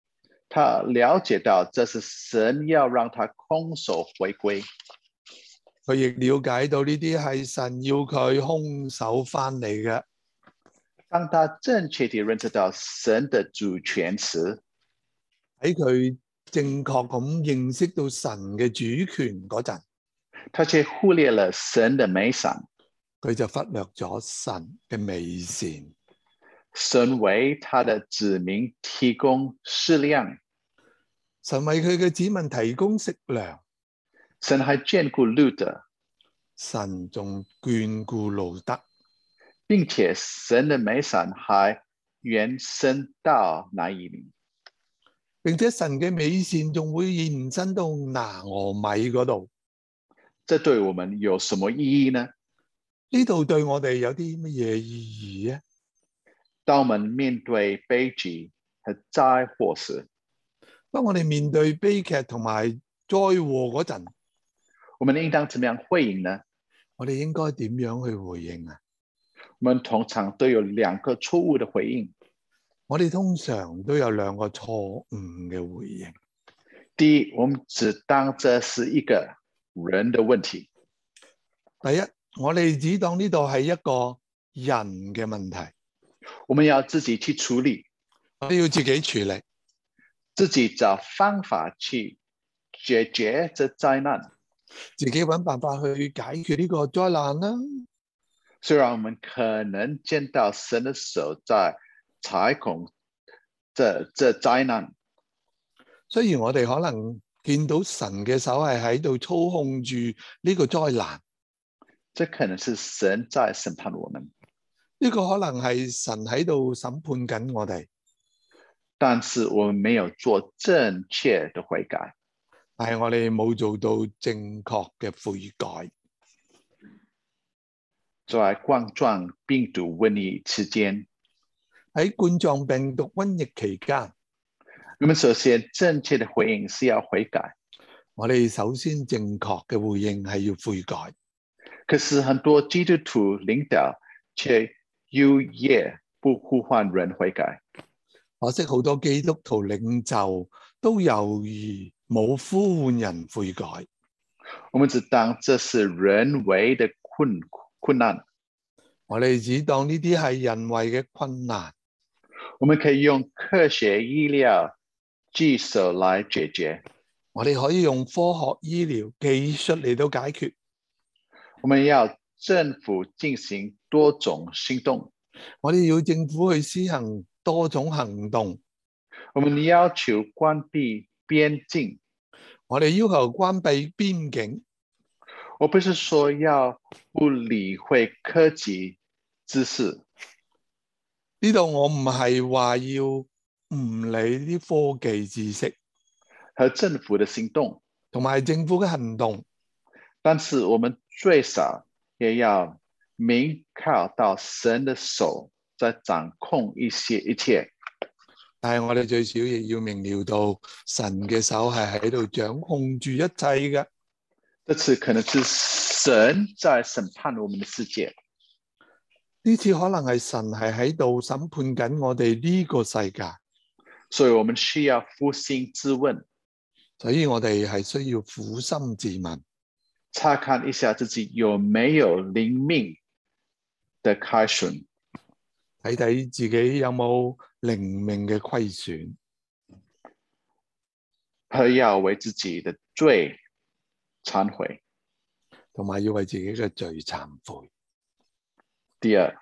Speaker 4: 他了解到這是神要讓他空手回歸，
Speaker 5: 佢亦了解到呢啲係神要佢空手翻嚟嘅。
Speaker 4: 當他正確地認識到神的主權時，
Speaker 5: 喺佢正確咁認識到神嘅主權嗰陣，
Speaker 4: 他卻忽略了神的美善，
Speaker 5: 佢就忽略咗神嘅美善。
Speaker 4: 神為他的子民提供食糧，
Speaker 5: 神為佢嘅子民提供食糧，
Speaker 4: 神還眷顧路德，
Speaker 5: 神仲眷顧路德，
Speaker 4: 並且神的美善還延伸到拿以米，
Speaker 5: 並且神嘅美善仲會延伸到拿俄米嗰度。
Speaker 4: 這對我們有什麼意義呢？
Speaker 5: 呢度對我哋有啲乜嘢意義呢？
Speaker 4: 當我們面對悲劇和災禍時，
Speaker 5: 當我哋面對悲劇同埋災禍嗰陣，
Speaker 4: 我們應當怎麼樣回應呢？
Speaker 5: 我哋應該點樣去回應啊？
Speaker 4: 我們通常都有兩個錯誤的回應。
Speaker 5: 我哋通常都有兩個錯誤嘅回應。
Speaker 4: 第一，我們只當這是一個人的問題。
Speaker 5: 第一，我哋只當呢度係一個人嘅問題，
Speaker 4: 我們要自己去處理，
Speaker 5: 我哋要自己處理，
Speaker 4: 自己找方法去解決這災難。
Speaker 5: 自己揾辦法去解決呢個災難啦。
Speaker 4: 雖然我們可能見到神的手在裁控這災難，
Speaker 5: 雖然我哋可能見到神嘅手係喺度操控住呢個災難，
Speaker 4: 這可能是神在審判我們。
Speaker 5: 呢個可能係神喺度審判緊我哋，
Speaker 4: 但是我們沒有做正確的悔改。
Speaker 5: 但係我哋冇做到正確嘅悔改。
Speaker 4: 在冠狀病毒瘟疫期間，
Speaker 5: 喺冠狀病毒瘟疫期間，
Speaker 4: 我們首先正確的回應是要悔改。
Speaker 5: 我哋首先正確嘅回應係要悔改。
Speaker 4: 可是很多基督徒領導卻優夜不呼喚人悔改。
Speaker 5: 可惜好多基督徒領袖都猶豫冇呼喚人悔改。
Speaker 4: 我們只當這是人為的困難，
Speaker 5: 我哋只當呢啲係人為嘅困難。
Speaker 4: 我們可以用科學醫療技術來解決。
Speaker 5: 我哋可以用科學醫療技術嚟到解決。
Speaker 4: 我們要政府進行多種行動。
Speaker 5: 我哋要政府去施行多種行動。
Speaker 4: 我們要求關閉邊境。
Speaker 5: 我哋要求關閉邊境。
Speaker 4: 我不是說要不理會科技知識。
Speaker 5: 呢度我唔係話要唔理啲科技知識
Speaker 4: 和政府的行動，
Speaker 5: 同埋政府嘅行動，
Speaker 4: 但是我們最少也要明靠到神的手在掌控一切。
Speaker 5: 但係我哋最少亦要明了到神嘅手係喺度掌控住一切嘅。
Speaker 4: 這次可能是神在審判我們的世界。
Speaker 5: 呢次可能係神係喺度審判緊我哋呢個世界，
Speaker 4: 所以我們需要捫心自問。
Speaker 5: 所以我哋係需要捫心自問，
Speaker 4: 查看一下自己有沒有靈命的虧損，
Speaker 5: 睇睇自己有冇靈命嘅虧損，
Speaker 4: 和要為自己的罪懺悔，
Speaker 5: 同埋要為自己嘅罪懺悔。
Speaker 4: 第二，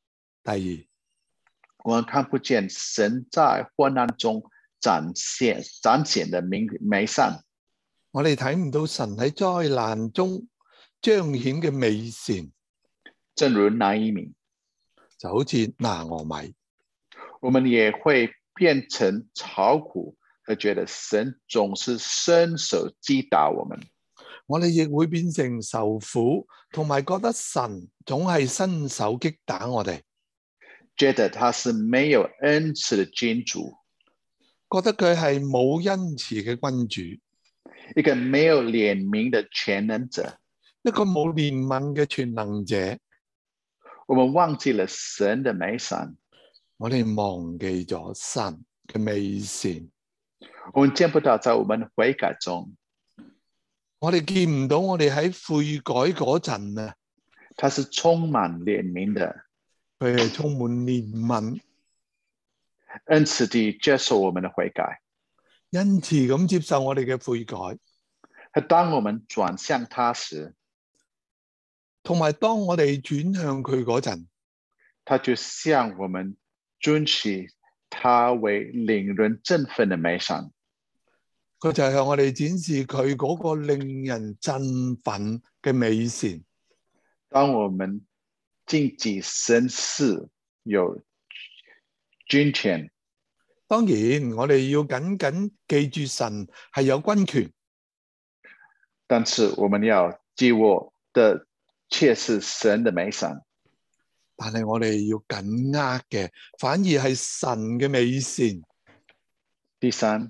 Speaker 4: 我們看不見神在患難中展現的美善。
Speaker 5: 我哋睇唔到神喺災難中彰顯嘅美善，
Speaker 4: 正如拿以米，
Speaker 5: 就好似拿俄米。
Speaker 4: 我們也會變成愁苦，和覺得神總是伸手擊打我們。
Speaker 5: 我哋亦會變成受苦，同埋覺得神總係伸手擊打我哋，
Speaker 4: 覺得他是沒有恩慈的君主，
Speaker 5: 覺得佢係冇恩慈嘅君主，
Speaker 4: 一個沒有憐憫的全能者，
Speaker 5: 一個冇憐憫嘅全能者。
Speaker 4: 我們忘記了神的美善，
Speaker 5: 我哋忘記咗神嘅美善，
Speaker 4: 我們見不到在我們悔改中，
Speaker 5: 我哋見唔到我哋喺悔改嗰陣啊，
Speaker 4: 他是充滿憐憫的，
Speaker 5: 佢係充滿憐憫，
Speaker 4: 恩慈地接受我們的悔改。
Speaker 5: 恩慈咁接受我哋嘅悔改，
Speaker 4: 當我們轉向他時，
Speaker 5: 同埋當我哋轉向佢嗰陣，
Speaker 4: 他就向我們尊起他為令人振奮的美善。
Speaker 5: 佢就係向我哋展示佢嗰個令人振奮嘅美善。
Speaker 4: 當我們謹記神是有君權，
Speaker 5: 當然我哋要緊緊記住神係有君權，
Speaker 4: 但是我們要記握的卻是神的美善。
Speaker 5: 但係我哋要緊握嘅反而係神嘅美善。
Speaker 4: 第三，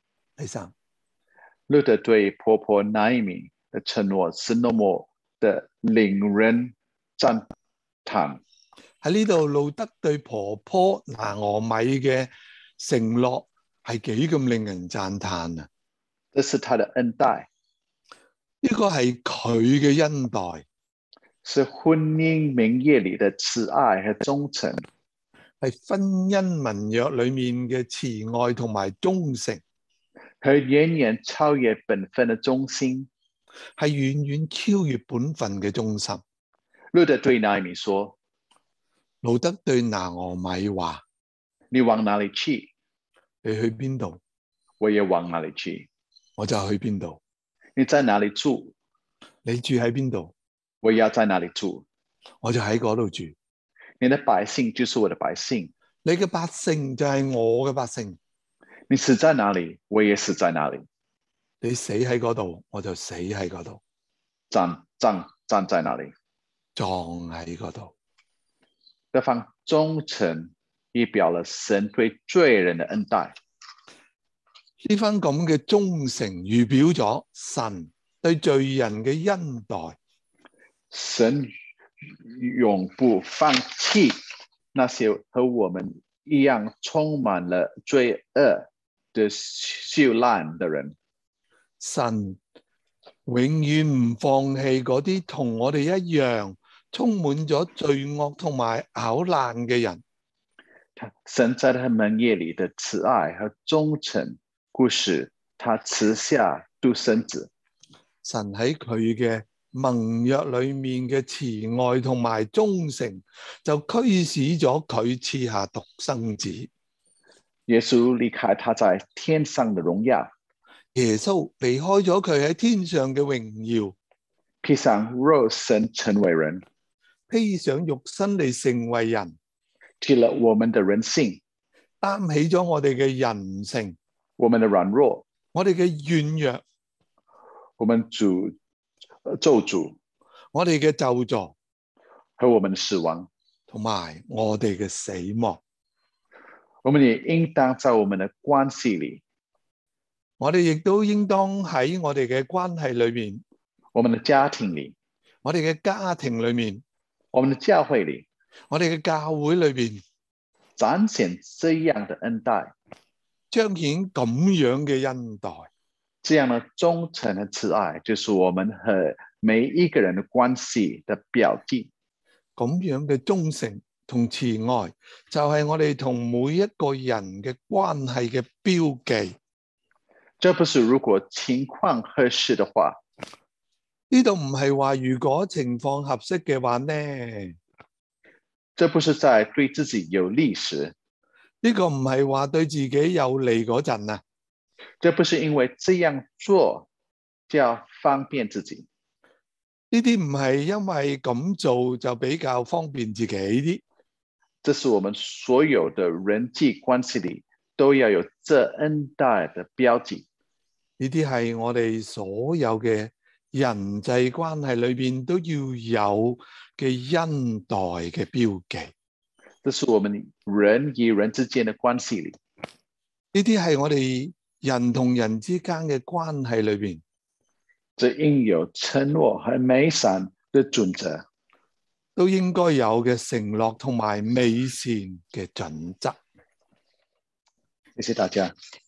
Speaker 4: 路德對婆婆拿俄米的承諾是那麼的令人讚嘆。
Speaker 5: 喺呢度，路德對婆婆拿俄米嘅承諾係幾咁令人讚嘆啊！
Speaker 4: 這是他的恩待，
Speaker 5: 呢個係佢嘅恩待，
Speaker 4: 是婚姻盟約裏的慈愛和忠誠，
Speaker 5: 係婚姻盟約裏面嘅慈愛同埋忠誠，
Speaker 4: 和遠遠超越本分的忠心，
Speaker 5: 係遠遠超越本分嘅忠心。
Speaker 4: 路德對拿俄米說：
Speaker 5: 路德對拿俄米話：
Speaker 4: 你往哪裏去？
Speaker 5: 你去邊度？
Speaker 4: 我也往哪裏去。
Speaker 5: 我就去邊度。
Speaker 4: 你在哪裏住？
Speaker 5: 你住喺邊度？
Speaker 4: 我要在哪裏住？
Speaker 5: 我就喺嗰度住。
Speaker 4: 你的百姓就是我的百姓，
Speaker 5: 你嘅百姓就係我嘅百姓。
Speaker 4: 你死在哪裏，我也死在哪裏。
Speaker 5: 你死喺嗰度，我就死喺嗰度。
Speaker 4: 葬在哪裏？
Speaker 5: 葬喺嗰度。
Speaker 4: 這番忠誠預表了神對罪人的恩待。
Speaker 5: 呢番咁嘅忠誠預表咗神對罪人嘅恩待。
Speaker 4: 神永不放棄那些和我們一樣充滿了罪惡的朽爛的人。
Speaker 5: 神永遠唔放棄嗰啲同我哋一樣充滿咗罪惡同埋朽爛嘅人。
Speaker 4: 神在他盟約裏的慈愛和忠誠，故使他賜下獨生子。
Speaker 5: 神喺佢嘅盟約裏面嘅慈愛同埋忠誠，就驅使咗佢賜下獨生子。
Speaker 4: 耶穌離開他在天上的榮耀，
Speaker 5: 耶穌離開咗佢喺天上嘅榮耀，
Speaker 4: 披上肉身成為人，
Speaker 5: 披上肉身嚟成為人，
Speaker 4: 替了我們的人性，
Speaker 5: 擔起咗我哋嘅人性，
Speaker 4: 我們的軟弱，
Speaker 5: 我哋嘅軟弱，
Speaker 4: 我們咒詛，
Speaker 5: 我哋嘅咒詛
Speaker 4: 和我們的死亡，
Speaker 5: 同埋我哋嘅死亡。
Speaker 4: 我們也應當在我們的關係裏，
Speaker 5: 我哋亦都應當喺我哋嘅關係裏面，
Speaker 4: 我們的家庭裏，
Speaker 5: 我哋嘅家庭裏面，
Speaker 4: 我們的教會裏，
Speaker 5: 我哋嘅教會裏邊，
Speaker 4: 展現這樣的恩待，
Speaker 5: 彰顯咁樣嘅恩待。
Speaker 4: 這樣的忠誠和慈愛，就是我們和每一個人的關係的標記。
Speaker 5: 咁樣嘅忠誠同慈愛，就係我哋同每一個人嘅關係嘅標記。
Speaker 4: 這不是如果情況合適的話，
Speaker 5: 呢度唔係話如果情況合適嘅話呢？
Speaker 4: 這不是在對自己有利時，
Speaker 5: 呢個唔係話對自己有利嗰陣啊。
Speaker 4: 這不是因為這樣做就要方便自己，
Speaker 5: 呢啲唔係因為咁做就比較方便自己啲。
Speaker 4: 這是我們所有的人際關係裏都要有這恩待的標記。
Speaker 5: 呢啲係我哋所有嘅人際關係裏邊都要有嘅恩待嘅標記。
Speaker 4: 這是我們人與人之間的關係裏，
Speaker 5: 呢啲係我哋人同人之間嘅關係裏邊，
Speaker 4: 這應有承諾和美善的準則，
Speaker 5: 都應該有嘅承諾同埋美善嘅準則。
Speaker 4: 謝謝大家。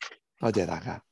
Speaker 5: 多謝大家。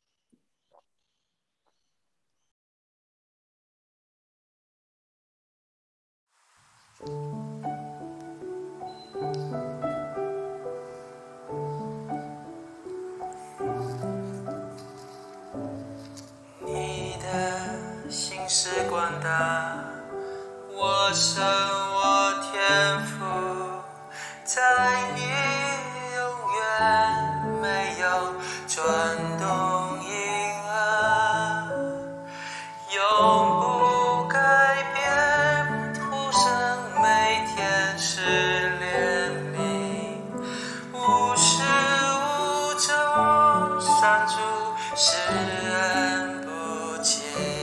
Speaker 6: 你的心是广大，我生我天赋，在你永远没有转动婴儿，永不改变，土生每天是怜悯，无始无终，三主是恩不尽。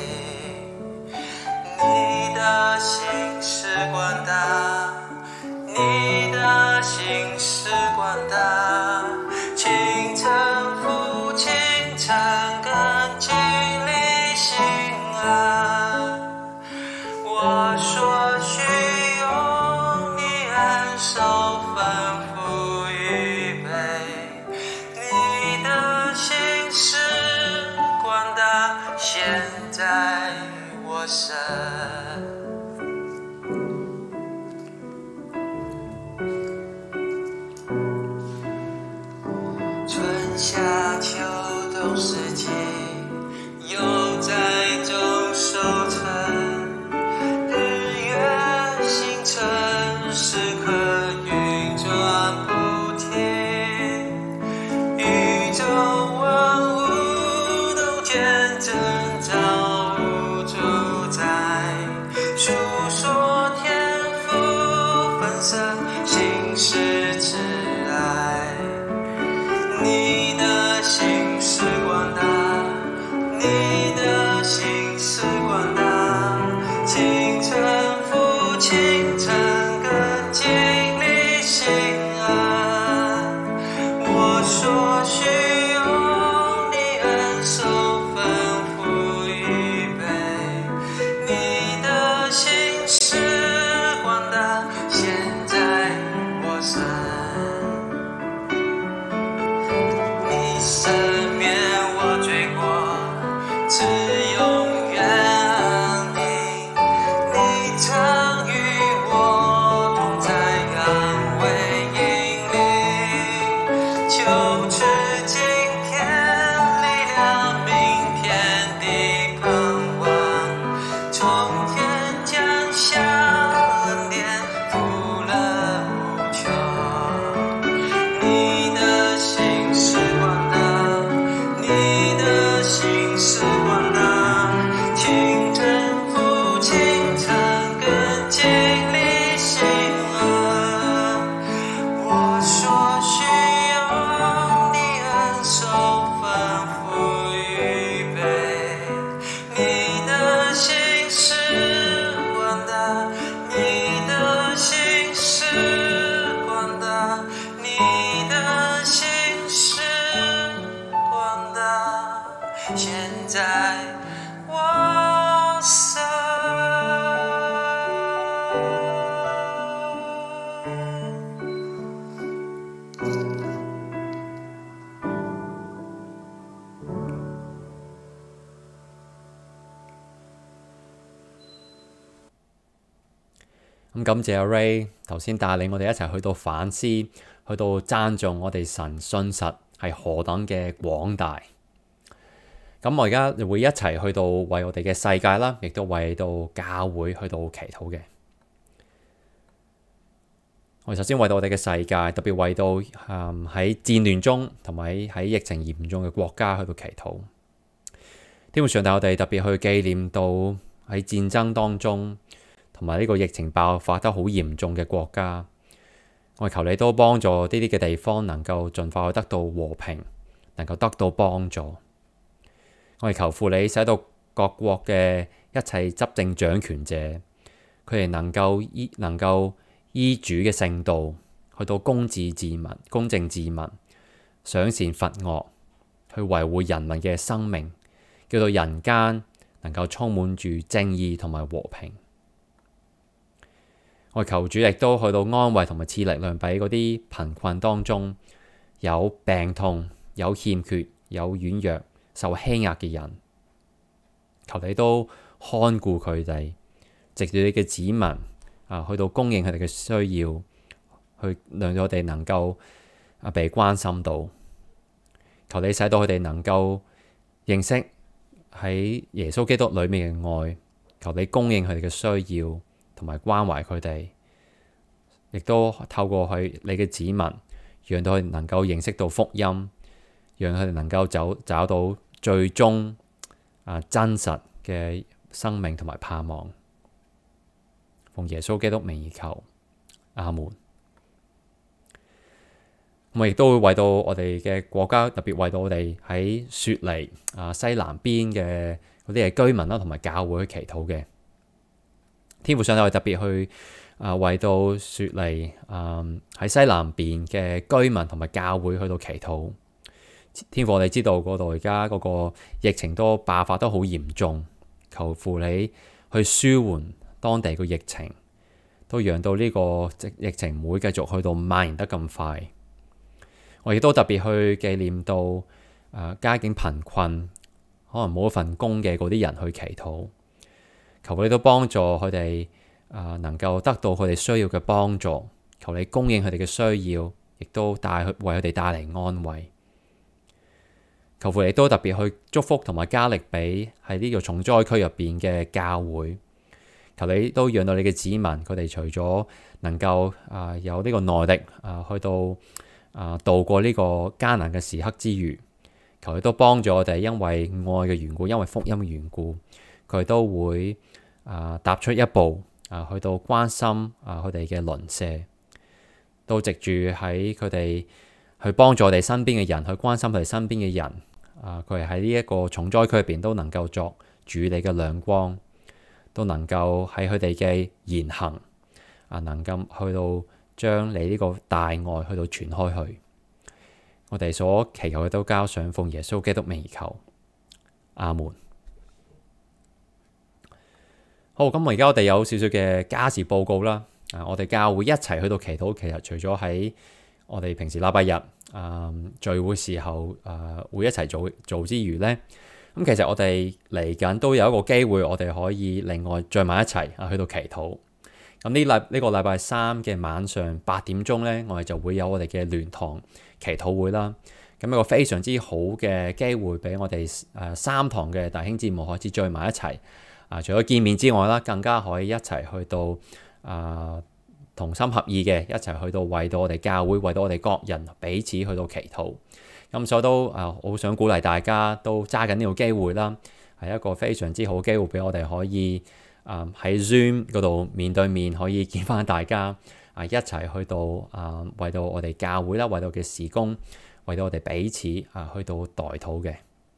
Speaker 6: 你的心是广大，你的心是广大，清晨父清晨更经历心安。我所需用你恩手吩咐预备，你的心是广大，现在我身。春夏秋冬四季，有栽种收成，日月星辰时刻运转不停，宇宙万物都见证造物主宰，述说天赋丰盛，心是慈爱。你的心是广大，你的心是广大，清晨父清晨更经历心安。我所需用你恩手吩咐预备，你的心是广大，现在我身。你赦免我罪过，赐永远安宁。你曾与我同在，安慰引领。求赐今天力量，明天的盼望。从天降下恩典，福乐无穷。你的心是广大，你的心是广大，清晨父清晨更经历心安。我所需用你恩手吩咐预备，你的心是广大，你的心是广大，你的心是广大，现在我身。
Speaker 1: 咁感謝阿 Ray 頭先帶領我哋一齊去到反思，去到讚頌我哋神信實係何等嘅廣大。咁我而家會一齊去到為我哋嘅世界啦，亦都為到教會去到祈禱嘅。我哋首先為到我哋嘅世界，特別為到喺戰亂中同埋喺疫情嚴重嘅國家去到祈禱。天父上帝，我哋特別去紀念到喺戰爭當中，同埋呢個疫情爆發得好嚴重嘅國家，我哋求你都幫助呢啲嘅地方能夠盡快去得到和平，能夠得到幫助。我哋求父你使到各國嘅一切執政掌權者，佢哋能夠依主嘅聖道去到公正治民，賞善罰惡，去維護人民嘅生命，叫到人間能夠充滿住正義同埋和平。我求主亦都去到安慰同埋賜力量俾嗰啲貧困當中有病痛、有欠缺、 有軟弱、受欺壓嘅人，求你都看顧佢哋，藉住你嘅子民去到供應佢哋嘅需要，去讓我哋能夠被關心到。求你使到佢哋能夠認識喺耶穌基督裏面嘅愛，求你供應佢哋嘅需要同埋關懷佢哋，亦都透過你嘅子民，讓到佢哋能夠認識到福音，讓佢哋能夠找到最終真實嘅生命同埋盼望。奉耶穌基督名而求，阿門。我亦都會為到我哋嘅國家，特別為到我哋喺雪梨西南邊嘅嗰啲嘅居民啦，同埋教會去祈禱嘅。天父上帝，我哋特別去為到雪梨喺西南邊嘅居民同埋教會去到祈禱。天父，我哋知道嗰度而家嗰個疫情都爆發得好嚴重，求父你去舒緩當地個疫情，都讓到呢個疫情唔會繼續去到蔓延得咁快。我亦都特別去紀念到家境貧困，可能冇一份工嘅嗰啲人去祈禱，求你都幫助佢哋能夠得到佢哋需要嘅幫助，求你供應佢哋嘅需要，亦都為佢哋帶嚟安慰。求父你都特別去祝福同埋加力俾喺呢個重災區入邊嘅教會，求你都讓到你嘅子民，佢哋除咗能夠有呢個耐力去到度過呢個艱難嘅時刻之餘，求你都幫助我哋，因為愛嘅緣故，因為福音嘅緣故，佢都會踏出一步去到關心佢哋嘅鄰舍，都藉住喺佢哋去幫助我哋身邊嘅人，去關心佢哋身邊嘅人，佢哋喺呢一個重災區入邊都能夠作主你嘅亮光，都能夠喺佢哋嘅言行能夠去到將你呢個大愛去到傳開去。我哋所祈求嘅都交上，奉耶穌基督名而求，阿門。好，咁而家我哋有少少嘅家事報告啦。我哋教會一齊去到祈禱，其實除咗喺我哋平時禮拜日聚會時候會一齊做之餘呢，咁其實我哋嚟緊都有一個機會，我哋可以另外聚埋一齊去到祈禱。咁呢個禮拜三嘅晚上8點鐘呢，我哋就會有我哋嘅聯堂祈禱會啦。咁一個非常之好嘅機會，俾我哋3堂嘅弟兄姊妹開始聚埋一齊。除咗見面之外啦，更加可以一齊去到同心合意嘅一齊去到為到我哋教會，為到我哋各人彼此去到祈禱。咁所以都好想鼓勵大家都揸緊呢個機會啦，係一個非常之好機會俾我哋可以喺 Zoom 嗰度面對面可以見翻大家一齊去到為到我哋教會啦，為到嘅事工，為到我哋彼此去到代禱嘅。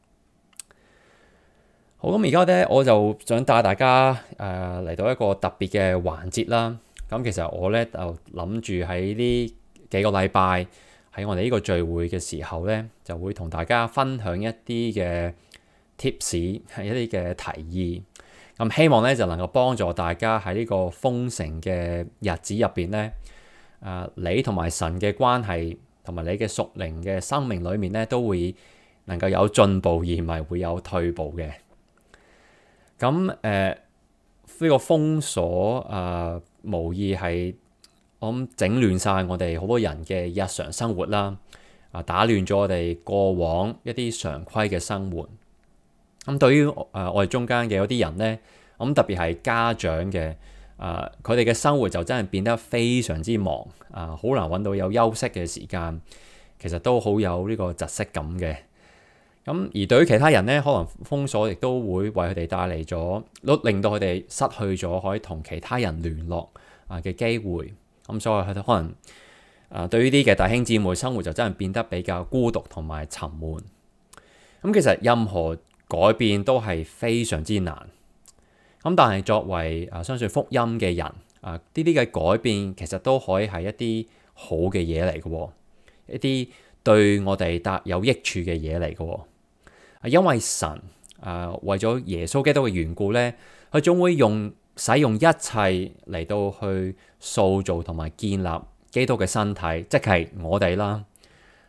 Speaker 1: 好，咁而家咧我就想帶大家嚟到一個特別嘅環節啦。咁其實我咧就諗住喺呢幾個禮拜喺我哋呢個聚會嘅時候咧，就會同大家分享一啲嘅 tips， 係一啲嘅提議。咁希望咧就能夠幫助大家喺呢個豐盛嘅日子入邊咧，你同埋神嘅關係同埋你嘅屬靈嘅生命裏面咧，都會能夠有進步，而唔係會有退步嘅。咁呢個封鎖無疑係我諗整亂晒我哋好多人嘅日常生活啦，打亂咗我哋過往一啲常規嘅生活。咁對於我哋中間嘅有啲人咧，咁特別係家長嘅，佢哋嘅生活就真係變得非常之忙，好難揾到有休息嘅時間，其實都好有呢個窒息感嘅。咁而對於其他人咧，可能封鎖亦都會為佢哋帶嚟咗，令到佢哋失去咗可以同其他人聯絡嘅機會。咁所以佢哋可能對於啲嘅弟兄姊妹生活就真係變得比較孤獨同埋沉悶。咁其實任何改變都係非常之難。咁但係作為相信福音嘅人，呢啲嘅改變其實都可以係一啲好嘅嘢嚟嘅，一啲對我哋有益處嘅嘢嚟嘅。因為神為咗耶穌基督嘅緣故咧，佢總會使用一切嚟到去塑造同埋建立基督嘅身體，即係我哋啦。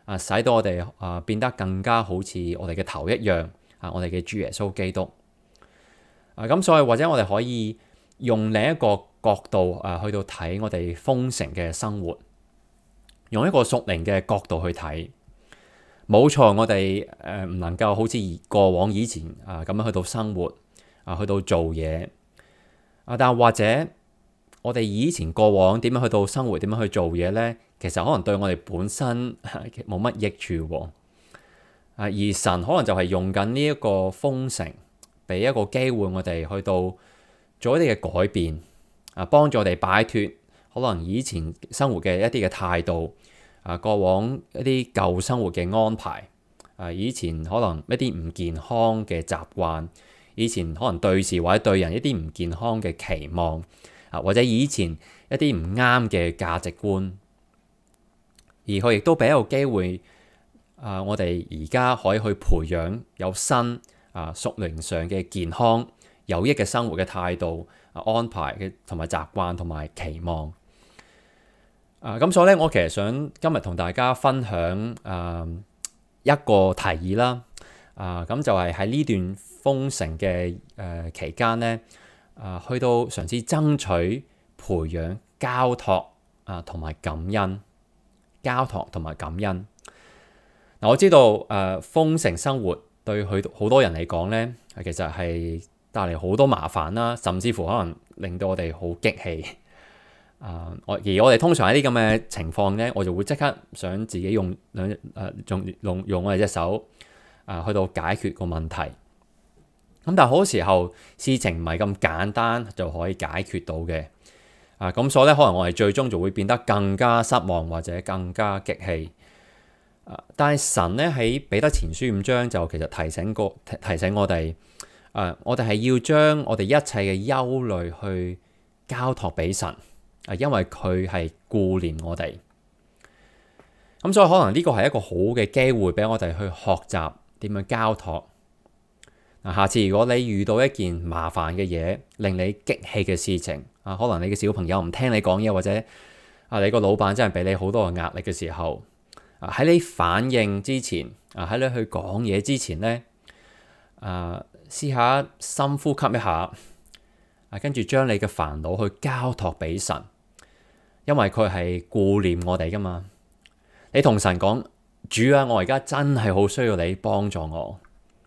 Speaker 1: 使到我哋變得更加好似我哋嘅頭一樣我哋嘅主耶穌基督。咁所以或者我哋可以用另一個角度去到睇我哋豐盛嘅生活，用一個屬靈嘅角度去睇。冇錯，我哋唔能夠好似過往以前咁樣去到生活去到做嘢但或者我哋以前過往點樣去到生活，點樣去做嘢呢？其實可能對我哋本身冇乜益處喎。而神可能就係用緊呢一個豐盛，俾一個機會我哋去到做一啲嘅改變幫助我哋擺脫可能以前生活嘅一啲嘅態度過往一啲舊生活嘅安排以前可能一啲唔健康嘅習慣，以前可能對事或者對人一啲唔健康嘅期望或者以前一啲唔啱嘅價值觀，而佢亦都俾一個機會我哋而家可以去培養有新屬靈上嘅健康有益嘅生活嘅態度安排嘅同埋習慣同埋期望咁所以咧，我其實想今日同大家分享一個提議啦咁就係喺呢段豐盛嘅期間咧去到嘗試爭取培養交託同埋感恩，交託同埋感恩。我知道豐盛生活對好多人嚟講咧，其實係帶嚟好多麻煩啦，甚至乎可能令到我哋好激氣而我哋通常喺啲咁嘅情況咧，我就會即刻想自己用我哋隻手去到解決個問題。咁但係好多時候事情唔係咁簡單就可以解決到嘅咁所以咧，可能我哋最終就會變得更加失望或者更加激氣但係神咧喺彼得前書5章就其實提醒我哋我哋係要將我哋一切嘅憂慮去交託俾神因為佢係顧念我哋。咁所以可能呢個係一個好嘅機會俾我哋去學習點樣交託。下次如果你遇到一件麻煩嘅嘢，令你激氣嘅事情可能你嘅小朋友唔聽你講嘢，或者你個老闆真係俾你好多嘅壓力嘅時候喺你反應之前喺你去講嘢之前咧試下深呼吸一下跟住將你嘅煩惱去交託俾神，因為佢係顧念我哋噶嘛。你同神講，主我而家真係好需要你幫助我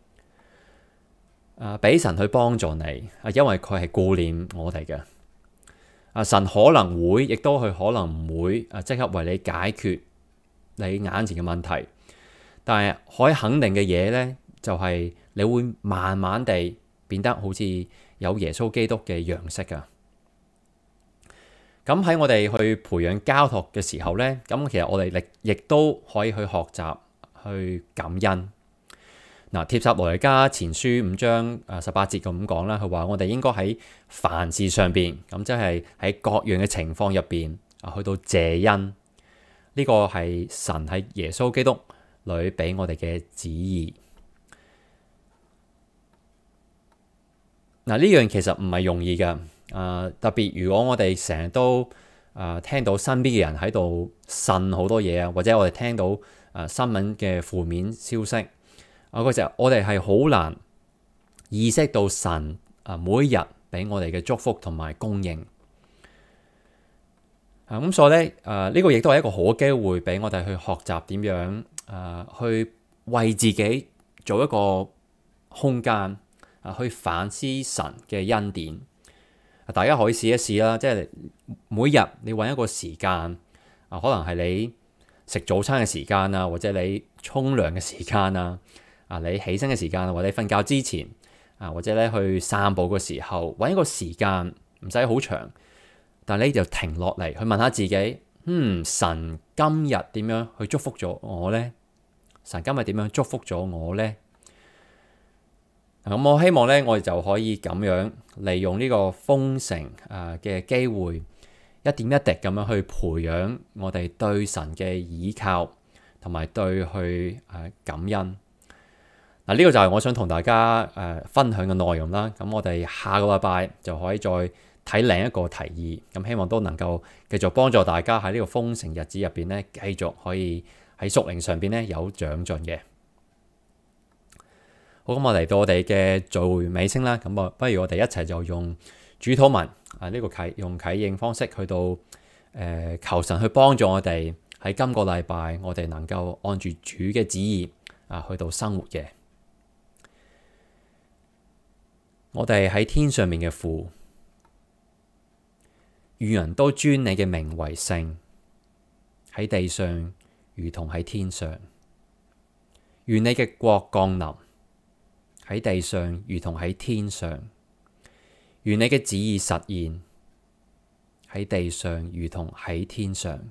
Speaker 1: 俾神去幫助你因為佢係顧念我哋嘅神可能會亦都佢可能唔會即刻為你解決你眼前嘅問題，但係可以肯定嘅嘢咧，就係你會慢慢地變得好似有耶穌基督嘅樣式噶。咁喺我哋去培養交託嘅時候咧，咁其實我哋亦都可以去學習去感恩。帖撒羅尼迦前書5章18節咁講啦，佢話我哋應該喺凡事上邊，咁即係喺各樣嘅情況入邊去到謝恩。呢個係神喺耶穌基督裏俾我哋嘅旨意。呢樣其實唔係容易嘅。特別如果我哋成日都聽到身邊嘅人喺度呻好多嘢或者我哋聽到新聞嘅負面消息嗰時候，我哋係好難意識到神每一日俾我哋嘅祝福同埋供應。咁所以咧呢個亦都係一個好嘅機會俾我哋去學習點樣去為自己做一個空間去反思神嘅恩典。大家可以試一試啦，即係每日你揾一個時間可能係你食早餐嘅時間或者你沖涼嘅時間你起身嘅時間或者你瞓覺之前或者咧去散步嘅時候，揾一個時間唔使好長，但係你就停落嚟去問下自己，神今日點樣去祝福咗我呢？神今日點樣祝福咗我呢？咁我希望咧，我哋就可以咁樣利用呢個豐盛嘅機會，一點一滴咁樣去培養我哋對神嘅倚靠，同埋對去感恩。呢個就係我想同大家分享嘅內容啦。咁我哋下個禮拜就可以再睇另一個提議。咁希望都能夠繼續幫助大家喺呢個豐盛日子入邊咧，繼續可以喺屬靈上邊咧有長進嘅。好，咁我嚟到我哋嘅聚會尾聲啦，咁不如我哋一齊就用主禱文呢個用啟應方式去到求神去幫助我哋喺今個禮拜，我哋能夠按住主嘅旨意去到生活嘅。我哋喺天上面嘅父，願人都尊你嘅名為聖，喺地上如同喺天上。願你嘅國降臨，喺地上如同喺天上。願你嘅旨意實現，喺地上如同喺天上。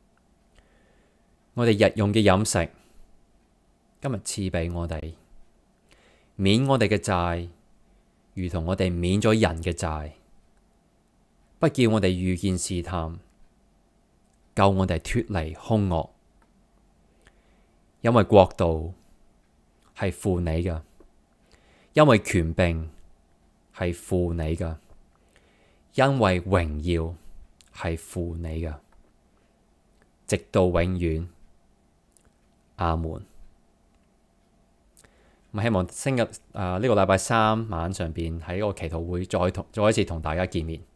Speaker 1: 我哋日用嘅飲食，今日賜俾我哋，免我哋嘅債，如同我哋免咗人嘅債，不叫我哋遇見試探，救我哋脫離兇惡。因為國度係父你嘅，因為權柄係父你嘅，因為榮耀係父你嘅，直到永遠。阿門。希望星日呢個禮拜三晚上邊喺個祈禱會再一次同大家見面。